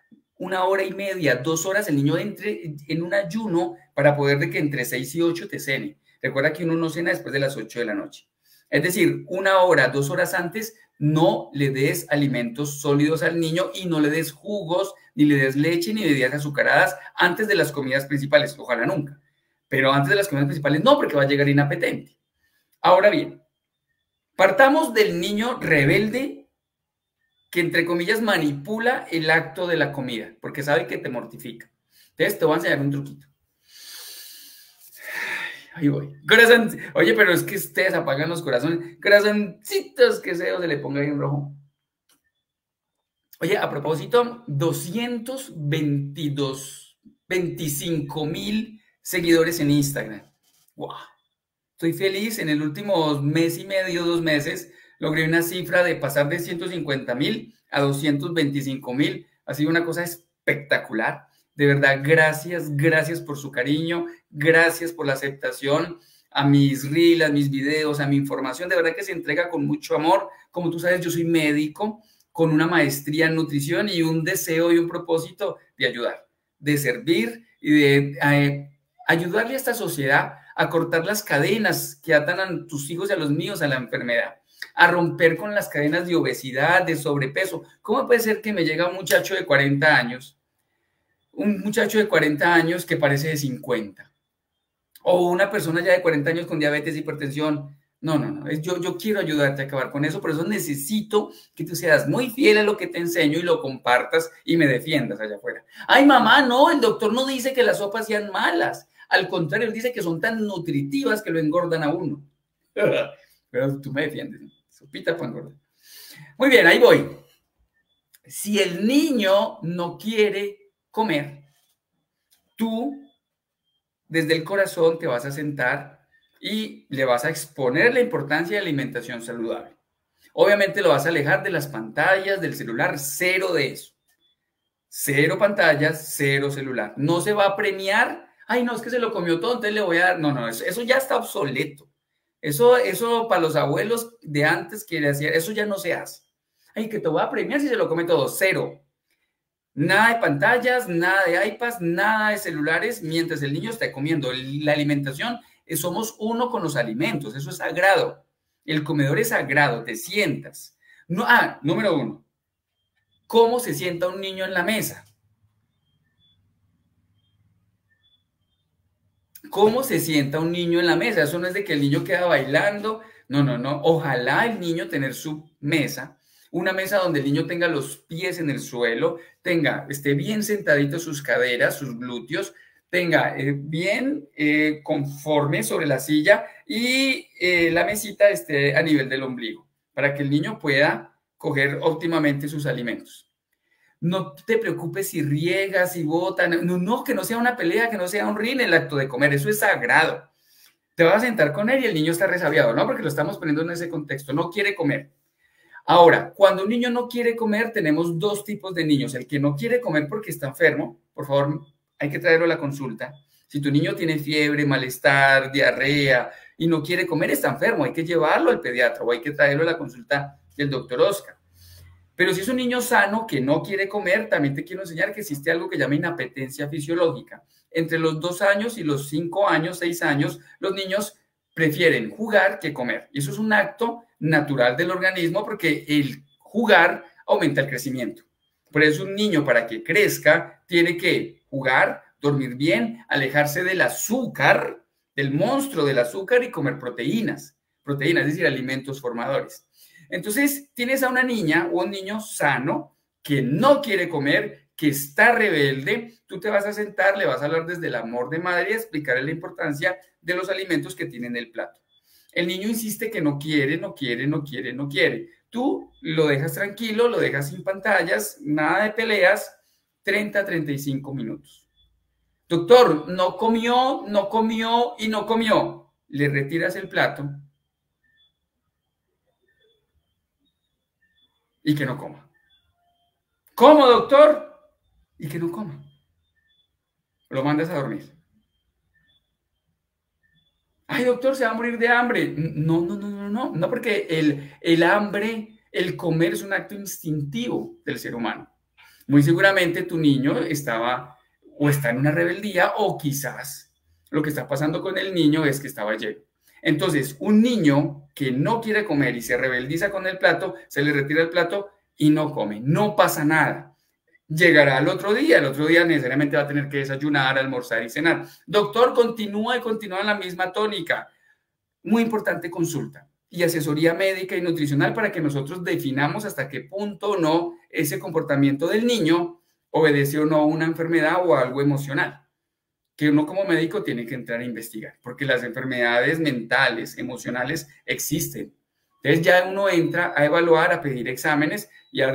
1 hora y media, 2 horas el niño entre en un ayuno para poder de que entre 6 y 8 te cene. Recuerda que uno no cena después de las 8 de la noche. Es decir, 1 hora, 2 horas antes, no le des alimentos sólidos al niño y no le des jugos, ni le des leche, ni bebidas azucaradas antes de las comidas principales. Ojalá nunca. Pero antes de las comidas principales no, porque va a llegar inapetente. Ahora bien, partamos del niño rebelde que, entre comillas, manipula el acto de la comida, porque sabe que te mortifica. Entonces, te voy a enseñar un truquito. Ahí voy. Corazón. Oye, pero es que ustedes apagan los corazones. Corazoncitos, que ese dedo se le ponga bien rojo. Oye, a propósito, 25,000 seguidores en Instagram. ¡Wow! Estoy feliz. En el último mes y medio, 2 meses, logré una cifra de pasar de 150,000 a 225,000. Ha sido una cosa espectacular. De verdad, gracias por su cariño, gracias por la aceptación a mis reels, a mis videos, a mi información. De verdad que se entrega con mucho amor. Como tú sabes, yo soy médico con una maestría en nutrición y un deseo y un propósito de ayudar, de servir y de ayudarle a esta sociedad a cortar las cadenas que atan a tus hijos y a los míos a la enfermedad, a romper con las cadenas de obesidad, de sobrepeso. ¿Cómo puede ser que me llega un muchacho de 40 años? Un muchacho de 40 años que parece de 50. O una persona ya de 40 años con diabetes, hipertensión. No. Yo quiero ayudarte a acabar con eso, por eso necesito que tú seas muy fiel a lo que te enseño y lo compartas y me defiendas allá afuera. Ay, mamá, no, el doctor no dice que las sopas sean malas. Al contrario, él dice que son tan nutritivas que lo engordan a uno. Pero tú me defiendes, ¿no? Sopita para engordar. Muy bien, ahí voy. Si el niño no quiere comer, tú desde el corazón te vas a sentar y le vas a exponer la importancia de la alimentación saludable. Obviamente lo vas a alejar de las pantallas, del celular, cero de eso. Cero pantallas, cero celular. No se va a premiar. Ay, no, es que se lo comió todo, entonces le voy a dar. No, eso ya está obsoleto. Eso para los abuelos de antes que le hacían, eso ya no se hace. Ay, que te voy a premiar si se lo come todo, cero. Nada de pantallas, nada de iPads, nada de celulares mientras el niño esté comiendo. La alimentación, somos uno con los alimentos, eso es sagrado. El comedor es sagrado, te sientas. No, número 1. ¿Cómo se sienta un niño en la mesa? ¿Cómo se sienta un niño en la mesa? Eso no es de que el niño queda bailando. No. Ojalá el niño tener su mesa, una mesa donde el niño tenga los pies en el suelo, esté bien sentadito sus caderas, sus glúteos, tenga bien conforme sobre la silla y la mesita esté a nivel del ombligo, para que el niño pueda coger óptimamente sus alimentos. No te preocupes si riegas, si botan, no, que no sea una pelea, que no sea un rin el acto de comer, eso es sagrado. Te vas a sentar con él y el niño está resabiado, ¿no? Porque lo estamos poniendo en ese contexto, no quiere comer. Ahora, cuando un niño no quiere comer, tenemos 2 tipos de niños. El que no quiere comer porque está enfermo, por favor, hay que traerlo a la consulta. Si tu niño tiene fiebre, malestar, diarrea y no quiere comer, está enfermo, hay que llevarlo al pediatra o hay que traerlo a la consulta del doctor Oscar. Pero si es un niño sano que no quiere comer, también te quiero enseñar que existe algo que llama inapetencia fisiológica. Entre los 2 años y los 5 años, 6 años, los niños prefieren jugar que comer. Y eso es un acto natural del organismo porque el jugar aumenta el crecimiento. Por eso un niño, para que crezca, tiene que jugar, dormir bien, alejarse del azúcar, del monstruo del azúcar y comer proteínas, es decir, alimentos formadores. Entonces, tienes a una niña o un niño sano que no quiere comer, que está rebelde, tú te vas a sentar, le vas a hablar desde el amor de madre y explicarle la importancia de los alimentos que tiene en el plato. El niño insiste que no quiere. Tú lo dejas tranquilo, lo dejas sin pantallas, nada de peleas, 30 a 35 minutos. Doctor, no comió. Le retiras el plato y que no coma. ¿Cómo, doctor? Y que no coma. Lo mandas a dormir. Ay, doctor, se va a morir de hambre. No, porque el hambre, el comer es un acto instintivo del ser humano. Muy seguramente tu niño estaba o está en una rebeldía o quizás Lo que está pasando con el niño es que estaba lleno. Entonces, un niño que no quiere comer y se rebeldiza con el plato, se le retira el plato y no come. No pasa nada. Llegará el otro día necesariamente va a tener que desayunar, almorzar y cenar. Doctor, continúa en la misma tónica. Muy importante consulta y asesoría médica y nutricional para que nosotros definamos hasta qué punto o no ese comportamiento del niño obedece o no a una enfermedad o a algo emocional, que uno como médico tiene que entrar a investigar, porque las enfermedades mentales, emocionales existen. Entonces ya uno entra a evaluar, a pedir exámenes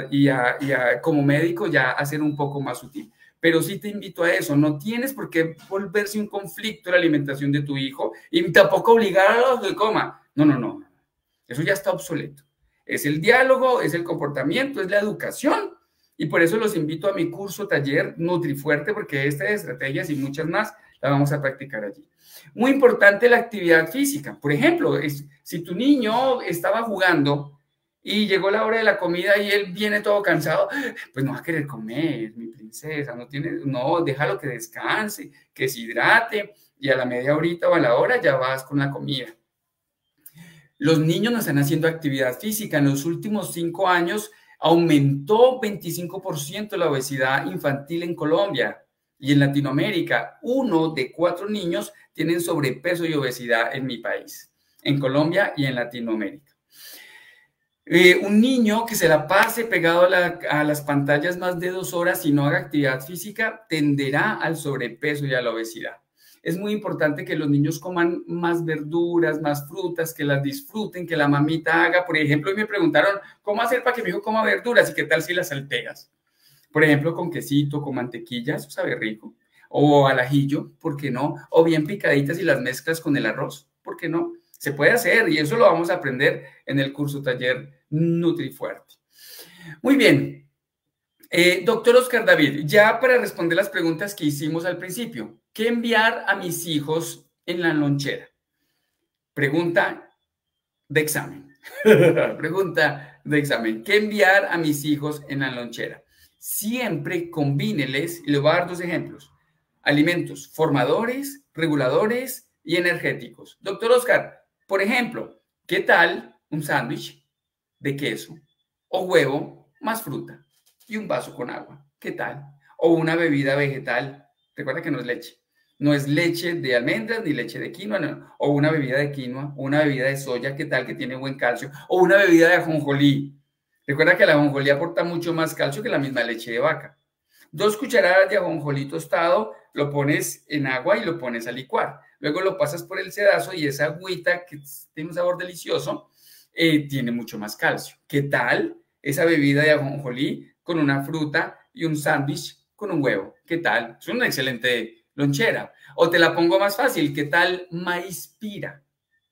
como médico ya a ser un poco más útil. Pero sí te invito a eso, no tienes por qué volverse un conflicto la alimentación de tu hijo y tampoco obligar a los que coma. No, no, no, eso ya está obsoleto. Es el diálogo, es el comportamiento, es la educación. Y por eso los invito a mi curso taller NutriFuerte, porque estas estrategias y muchas más las vamos a practicar allí. Muy importante la actividad física. Por ejemplo, si tu niño estaba jugando y llegó la hora de la comida y él viene todo cansado, pues no va a querer comer, mi princesa, no, déjalo que descanse, que se hidrate y a la media horita o a la hora ya vas con la comida. Los niños no están haciendo actividad física. En los últimos 5 años aumentó 25% la obesidad infantil en Colombia y en Latinoamérica. 1 de 4 niños tienen sobrepeso y obesidad en mi país, en Colombia y en Latinoamérica. Un niño que se la pase pegado a las pantallas más de 2 horas y no haga actividad física tenderá al sobrepeso y a la obesidad. Es muy importante que los niños coman más verduras, más frutas, que las disfruten, que la mamita haga. Por ejemplo, y me preguntaron, ¿cómo hacer para que mi hijo coma verduras? ¿Y qué tal si las salteas? Por ejemplo, con quesito, con mantequilla, eso sabe rico. O al ajillo, ¿por qué no? O bien picaditas y las mezclas con el arroz, ¿por qué no? Se puede hacer y eso lo vamos a aprender en el curso taller NutriFuerte. Muy bien. Doctor Oscar David, ya para responder las preguntas que hicimos al principio, ¿qué enviar a mis hijos en la lonchera? Pregunta de examen. Pregunta de examen. ¿Qué enviar a mis hijos en la lonchera? Siempre combíneles, y les voy a dar 2 ejemplos. Alimentos formadores, reguladores y energéticos. Doctor Oscar, por ejemplo, ¿qué tal un sándwich de queso o huevo más fruta y un vaso con agua? ¿Qué tal? O una bebida vegetal. Recuerda que no es leche. No es leche de almendras ni leche de quinoa, no. O una bebida de quinoa, o una bebida de soya, ¿qué tal? Que tiene buen calcio. O una bebida de ajonjolí. Recuerda que la ajonjolí aporta mucho más calcio que la misma leche de vaca. 2 cucharadas de ajonjolí tostado, lo pones en agua y lo pones a licuar. Luego lo pasas por el sedazo y esa agüita que tiene un sabor delicioso, tiene mucho más calcio. ¿Qué tal esa bebida de ajonjolí con una fruta y un sándwich con un huevo? ¿Qué tal? Es una excelente lonchera. O te la pongo más fácil, ¿qué tal maíz pira?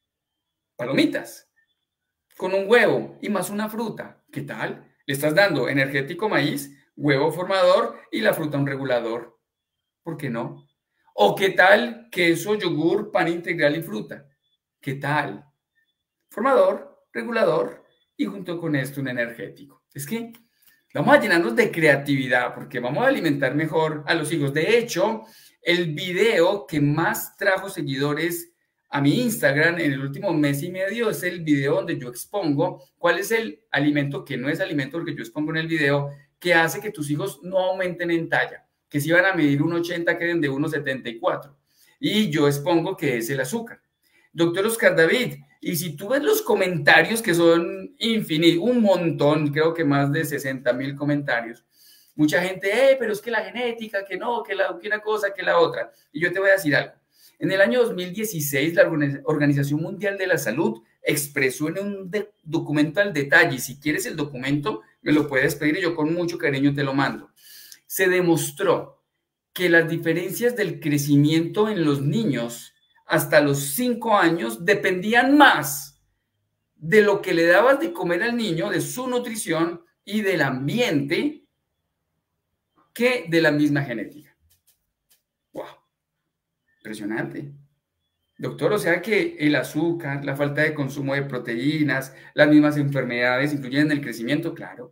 Palomitas con un huevo y más una fruta. ¿Qué tal? Le estás dando energético maíz, huevo formador y la fruta un regulador. ¿Por qué no? ¿O qué tal queso, yogur, pan integral y fruta? ¿Qué tal? Formador, regulador y junto con esto un energético. Es que vamos a llenarnos de creatividad porque vamos a alimentar mejor a los hijos. De hecho, el video que más trajo seguidores a mi Instagram en el último mes y medio es el video donde yo expongo cuál es el alimento que no es alimento, porque yo expongo en el video, que hace que tus hijos no aumenten en talla, que si van a medir 1,80 queden de 1,74. Y yo expongo que es el azúcar. Doctor Oscar David, y si tú ves los comentarios que son infinitos, un montón, creo que más de 60,000 comentarios, mucha gente, pero es que la genética, que no, que una cosa, que la otra. Y yo te voy a decir algo. En el año 2016, la Organización Mundial de la Salud expresó en un documento al detalle, y si quieres el documento, me lo puedes pedir y yo con mucho cariño te lo mando. Se demostró que las diferencias del crecimiento en los niños hasta los 5 años dependían más de lo que le dabas de comer al niño, de su nutrición y del ambiente, que de la misma genética. ¡Wow! Impresionante. Doctor, o sea que el azúcar, la falta de consumo de proteínas, las mismas enfermedades influyen en el crecimiento. Claro,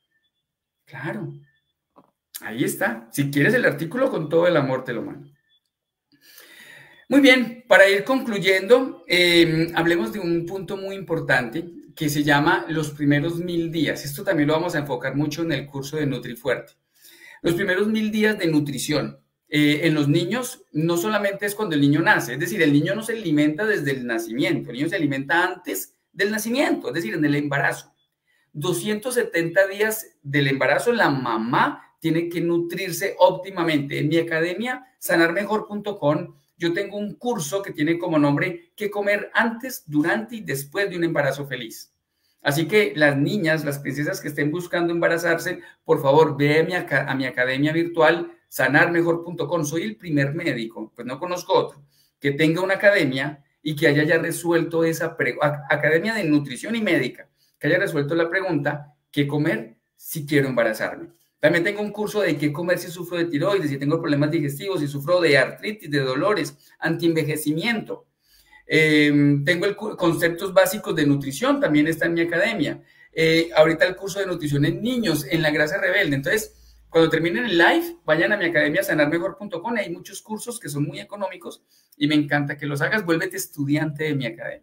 claro. Ahí está. Si quieres el artículo, con todo el amor te lo mando. Muy bien, para ir concluyendo, hablemos de un punto muy importante que se llama los primeros 1000 días. Esto también lo vamos a enfocar mucho en el curso de NutriFuerte. Los primeros 1000 días de nutrición en los niños no solamente es cuando el niño nace, es decir, el niño no se alimenta desde el nacimiento, el niño se alimenta antes del nacimiento, es decir, en el embarazo. 270 días del embarazo, la mamá tiene que nutrirse óptimamente. En mi academia, sanarmejor.com, yo tengo un curso que tiene como nombre ¿Qué comer antes, durante y después de un embarazo feliz? Así que las niñas, las princesas que estén buscando embarazarse, por favor, ve a mi academia virtual, sanarmejor.com. Soy el primer médico, pues no conozco otro, que tenga una academia y que haya ya resuelto esa academia de nutrición y médica, que haya resuelto la pregunta, ¿qué comer si quiero embarazarme? También tengo un curso de qué comer si sufro de tiroides, si tengo problemas digestivos, si sufro de artritis, de dolores, antienvejecimiento. Tengo conceptos básicos de nutrición, también está en mi academia. Ahorita el curso de nutrición en niños, en la grasa rebelde. Entonces, cuando terminen el live, vayan a mi academia sanarmejor.com. Hay muchos cursos que son muy económicos y me encanta que los hagas. Vuélvete estudiante de mi academia.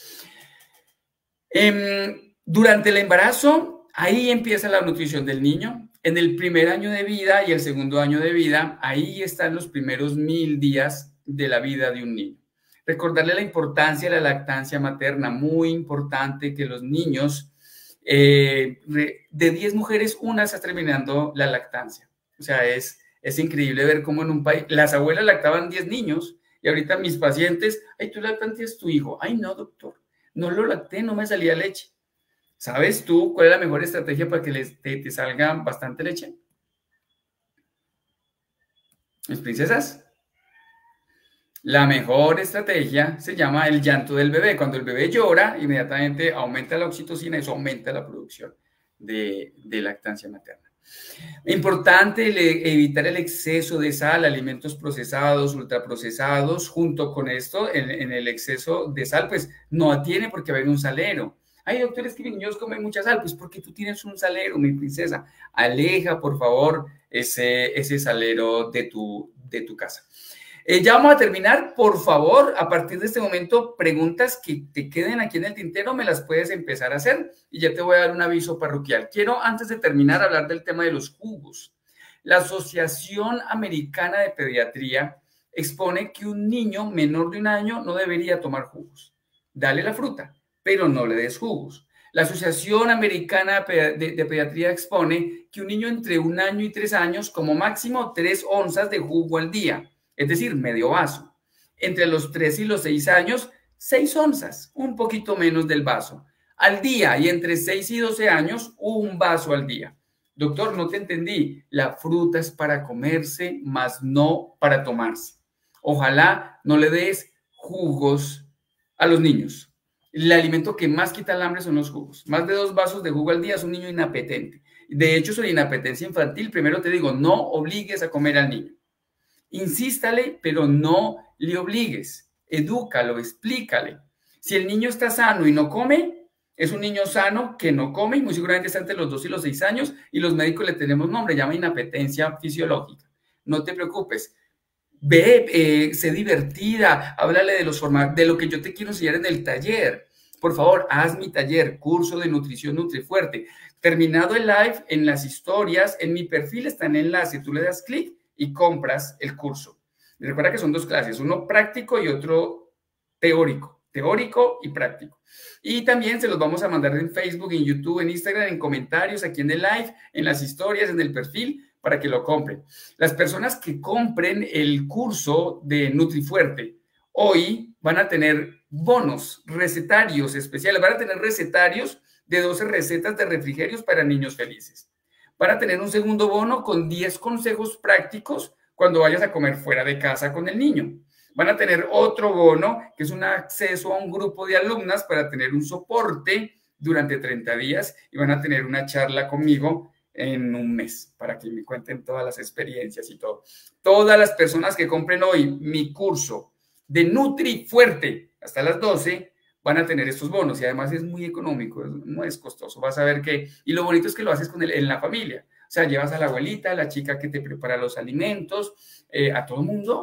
Durante el embarazo, ahí empieza la nutrición del niño. En el primer año de vida y el segundo año de vida, ahí están los primeros 1000 días de la vida de un niño. Recordarle la importancia de la lactancia materna, muy importante que los niños, de 10 mujeres, una está terminando la lactancia. O sea, es increíble ver cómo en un país, las abuelas lactaban 10 niños y ahorita mis pacientes, ay, tú lactantes tu hijo. Ay, no, doctor, no lo lacté, no me salía leche. ¿Sabes tú cuál es la mejor estrategia para que te salga bastante leche? ¿Mis princesas? La mejor estrategia se llama el llanto del bebé. Cuando el bebé llora, inmediatamente aumenta la oxitocina y eso aumenta la producción de lactancia materna. Importante evitar el exceso de sal, alimentos procesados, ultraprocesados. Junto con esto, en el exceso de sal, pues no tiene por qué haber un salero. Ay, doctores, que mis niños comen mucha sal. Pues porque tú tienes un salero, mi princesa. Aleja, por favor, ese salero de tu casa. Ya vamos a terminar. Por favor, a partir de este momento, preguntas que te queden aquí en el tintero me las puedes empezar a hacer y ya te voy a dar un aviso parroquial. Quiero, antes de terminar, hablar del tema de los jugos. La Asociación Americana de Pediatría expone que un niño menor de 1 año no debería tomar jugos. Dale la fruta, pero no le des jugos. La Asociación Americana de Pediatría expone que un niño entre 1 año y 3 años, como máximo 3 onzas de jugo al día, es decir, medio vaso. Entre los 3 y los 6 años, 6 onzas, un poquito menos del vaso al día, y entre 6 y 12 años, 1 vaso al día. Doctor, no te entendí. La fruta es para comerse, más no para tomarse. Ojalá no le des jugos a los niños. El alimento que más quita el hambre son los jugos. Más de 2 vasos de jugo al día es un niño inapetente. De hecho, sobre inapetencia infantil, primero te digo, no obligues a comer al niño. Insístale, pero no le obligues. Edúcalo, explícale. Si el niño está sano y no come, es un niño sano que no come y muy seguramente está entre los 2 y los 6 años y los médicos le tenemos nombre, llama inapetencia fisiológica. No te preocupes. Ve, sé divertida, háblale de lo que yo te quiero enseñar en el taller. Por favor, haz mi taller, curso de nutrición NutriFuerte. Terminado el live, en las historias, en mi perfil está el enlace, tú le das clic y compras el curso. Recuerda que son 2 clases, uno práctico y otro teórico y práctico. Y también se los vamos a mandar en Facebook, en YouTube, en Instagram, en comentarios, aquí en el live, en las historias, en el perfil, para que lo compren. Las personas que compren el curso de NutriFuerte hoy van a tener bonos recetarios especiales, van a tener recetarios de 12 recetas de refrigerios para niños felices. Van a tener un segundo bono con 10 consejos prácticos cuando vayas a comer fuera de casa con el niño. Van a tener otro bono que es un acceso a un grupo de alumnas para tener un soporte durante 30 días y van a tener una charla conmigo en 1 mes para que me cuenten todas las experiencias y todo. Todas las personas que compren hoy mi curso de NutriFuerte hasta las 12 van a tener estos bonos y además es muy económico, no es costoso. Vas a ver que, y lo bonito es que lo haces en la familia. O sea, llevas a la abuelita, a la chica que te prepara los alimentos, a todo el mundo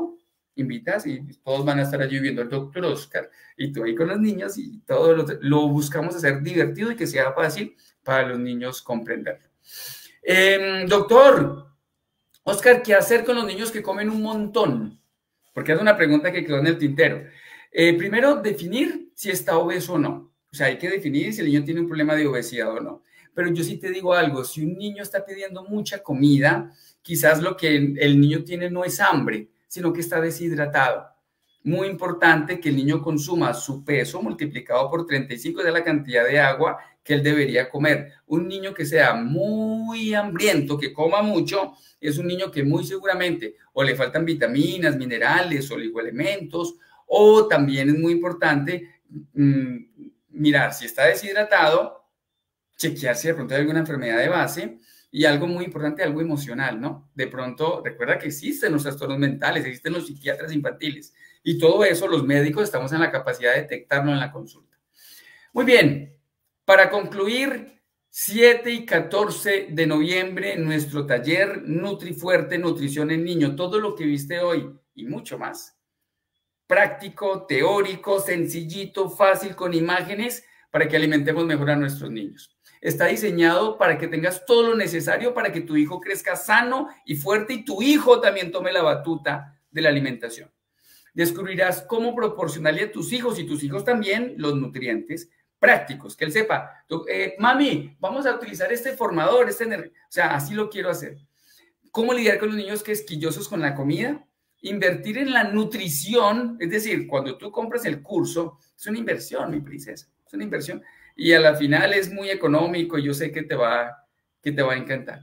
invitas y todos van a estar allí viendo al doctor Oscar y tú ahí con los niños y todo lo buscamos hacer divertido y que sea fácil para los niños comprenderlo. Doctor Oscar, ¿qué hacer con los niños que comen un montón? Porque es una pregunta que quedó en el tintero. Primero, definir si está obeso o no. O sea, hay que definir si el niño tiene un problema de obesidad o no. Pero yo sí te digo algo, si un niño está pidiendo mucha comida, quizás lo que el niño tiene no es hambre, sino que está deshidratado. Muy importante que el niño consuma su peso multiplicado por 35 de la cantidad de agua que él debería comer. Un niño que sea muy hambriento, que coma mucho, es un niño que muy seguramente o le faltan vitaminas, minerales, oligoelementos, o también es muy importante mirar si está deshidratado, chequear si de pronto hay alguna enfermedad de base y algo muy importante, algo emocional, ¿no? De pronto, recuerda que existen los trastornos mentales, existen los psiquiatras infantiles y todo eso los médicos estamos en la capacidad de detectarlo en la consulta. Muy bien, para concluir, 7 y 14 de noviembre, nuestro taller NutriFuerte, Nutrición en Niño, todo lo que viste hoy y mucho más. Práctico, teórico, sencillito, fácil, con imágenes, para que alimentemos mejor a nuestros niños. Está diseñado para que tengas todo lo necesario para que tu hijo crezca sano y fuerte y tu hijo también tome la batuta de la alimentación. Descubrirás cómo proporcionarle a tus hijos y tus hijos también los nutrientes prácticos, que él sepa, mami, vamos a utilizar este formador, o sea, así lo quiero hacer. ¿Cómo lidiar con los niños quisquillosos con la comida? Invertir en la nutrición, es decir, cuando tú compras el curso, es una inversión, mi princesa, es una inversión y a la final es muy económico y yo sé que te va a encantar.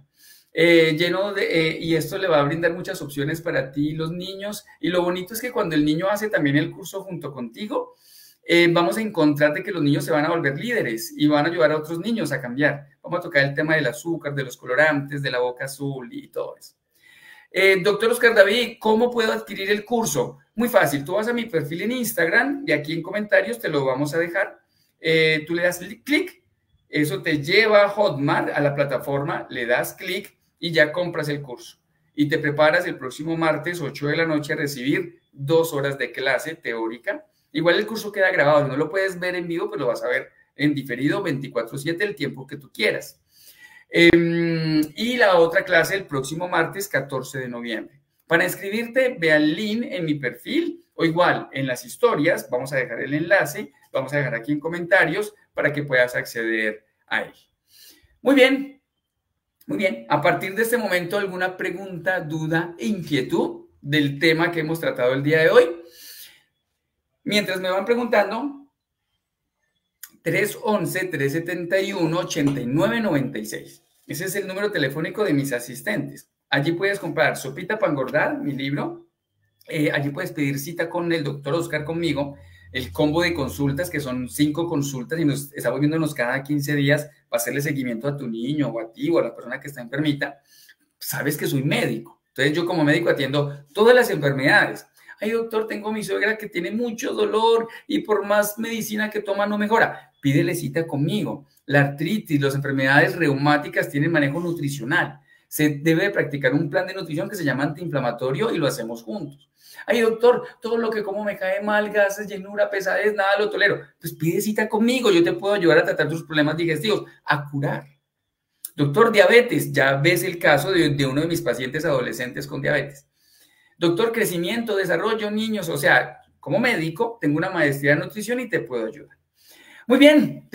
Y esto le va a brindar muchas opciones para ti y los niños. Y lo bonito es que cuando el niño hace también el curso junto contigo, vamos a encontrar de que los niños se van a volver líderes y van a ayudar a otros niños a cambiar. Vamos a tocar el tema del azúcar, de los colorantes, de la boca azul y todo eso. Doctor Oscar David, ¿cómo puedo adquirir el curso? Muy fácil, tú vas a mi perfil en Instagram y aquí en comentarios te lo vamos a dejar. Tú le das clic, eso te lleva a Hotmart, a la plataforma, le das clic y ya compras el curso. Y te preparas el próximo martes, 8 de la noche, a recibir 2 horas de clase teórica. Igual el curso queda grabado, no lo puedes ver en vivo, pero lo vas a ver en diferido 24/7 el tiempo que tú quieras. Y la otra clase el próximo martes 14 de noviembre. Para inscribirte, ve al link en mi perfil o igual en las historias, vamos a dejar el enlace, vamos a dejar aquí en comentarios para que puedas acceder a él. Muy bien, muy bien. A partir de este momento, ¿alguna pregunta, duda e inquietud del tema que hemos tratado el día de hoy? Mientras me van preguntando, 311-371-8996. Ese es el número telefónico de mis asistentes. Allí puedes comprar Sopita para Engordar, mi libro. Allí puedes pedir cita con el doctor Oscar, conmigo, el combo de consultas, que son 5 consultas y nos estamos viéndonos cada 15 días para hacerle seguimiento a tu niño o a ti o a la persona que está enfermita. Sabes que soy médico. Entonces yo como médico atiendo todas las enfermedades. Ay, doctor, tengo a mi suegra que tiene mucho dolor y por más medicina que toma no mejora. Pídele cita conmigo. La artritis, las enfermedades reumáticas tienen manejo nutricional. Se debe practicar un plan de nutrición que se llama antiinflamatorio y lo hacemos juntos. Ay, doctor, todo lo que como me cae mal, gases, llenura, pesadez, nada lo tolero. Pues pide cita conmigo, yo te puedo ayudar a tratar tus problemas digestivos, a curar. Doctor, diabetes, ya ves el caso de uno de mis pacientes adolescentes con diabetes. Doctor, crecimiento, desarrollo, niños, o sea, como médico tengo una maestría en nutrición y te puedo ayudar. Muy bien,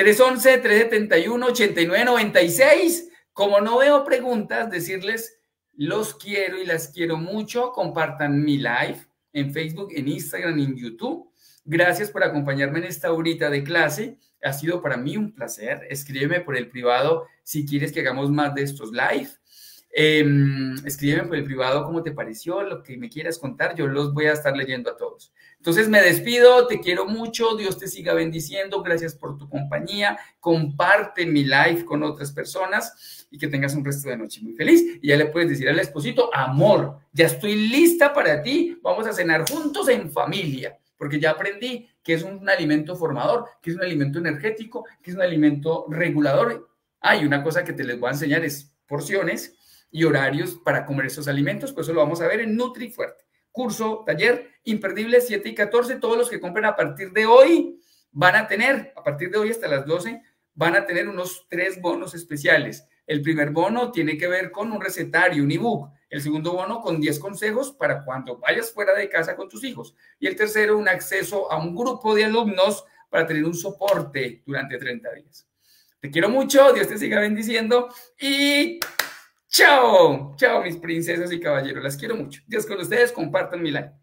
311-371-8996. Como no veo preguntas, decirles los quiero y las quiero mucho. Compartan mi live en Facebook, en Instagram, en YouTube. Gracias por acompañarme en esta horita de clase. Ha sido para mí un placer. Escríbeme por el privado si quieres que hagamos más de estos live. Escríbeme por el privado cómo te pareció, lo que me quieras contar. Yo los voy a estar leyendo a todos. Entonces me despido, te quiero mucho, Dios te siga bendiciendo, gracias por tu compañía, comparte mi live con otras personas y que tengas un resto de noche muy feliz. Y ya le puedes decir al esposito, amor, ya estoy lista para ti, vamos a cenar juntos en familia, porque ya aprendí que es un alimento formador, que es un alimento energético, que es un alimento regulador. Hay una cosa que te les voy a enseñar, es porciones y horarios para comer esos alimentos, pues eso lo vamos a ver en NutriFuerte. curso, taller imperdible 7 y 14. Todos los que compren a partir de hoy van a tener, a partir de hoy hasta las 12, van a tener unos 3 bonos especiales. El primer bono tiene que ver con un recetario, un ebook. El segundo bono con 10 consejos para cuando vayas fuera de casa con tus hijos. Y el tercero, un acceso a un grupo de alumnos para tener un soporte durante 30 días. Te quiero mucho, Dios te siga bendiciendo y chao, chao mis princesas y caballeros, las quiero mucho. Dios con ustedes, compartan mi live.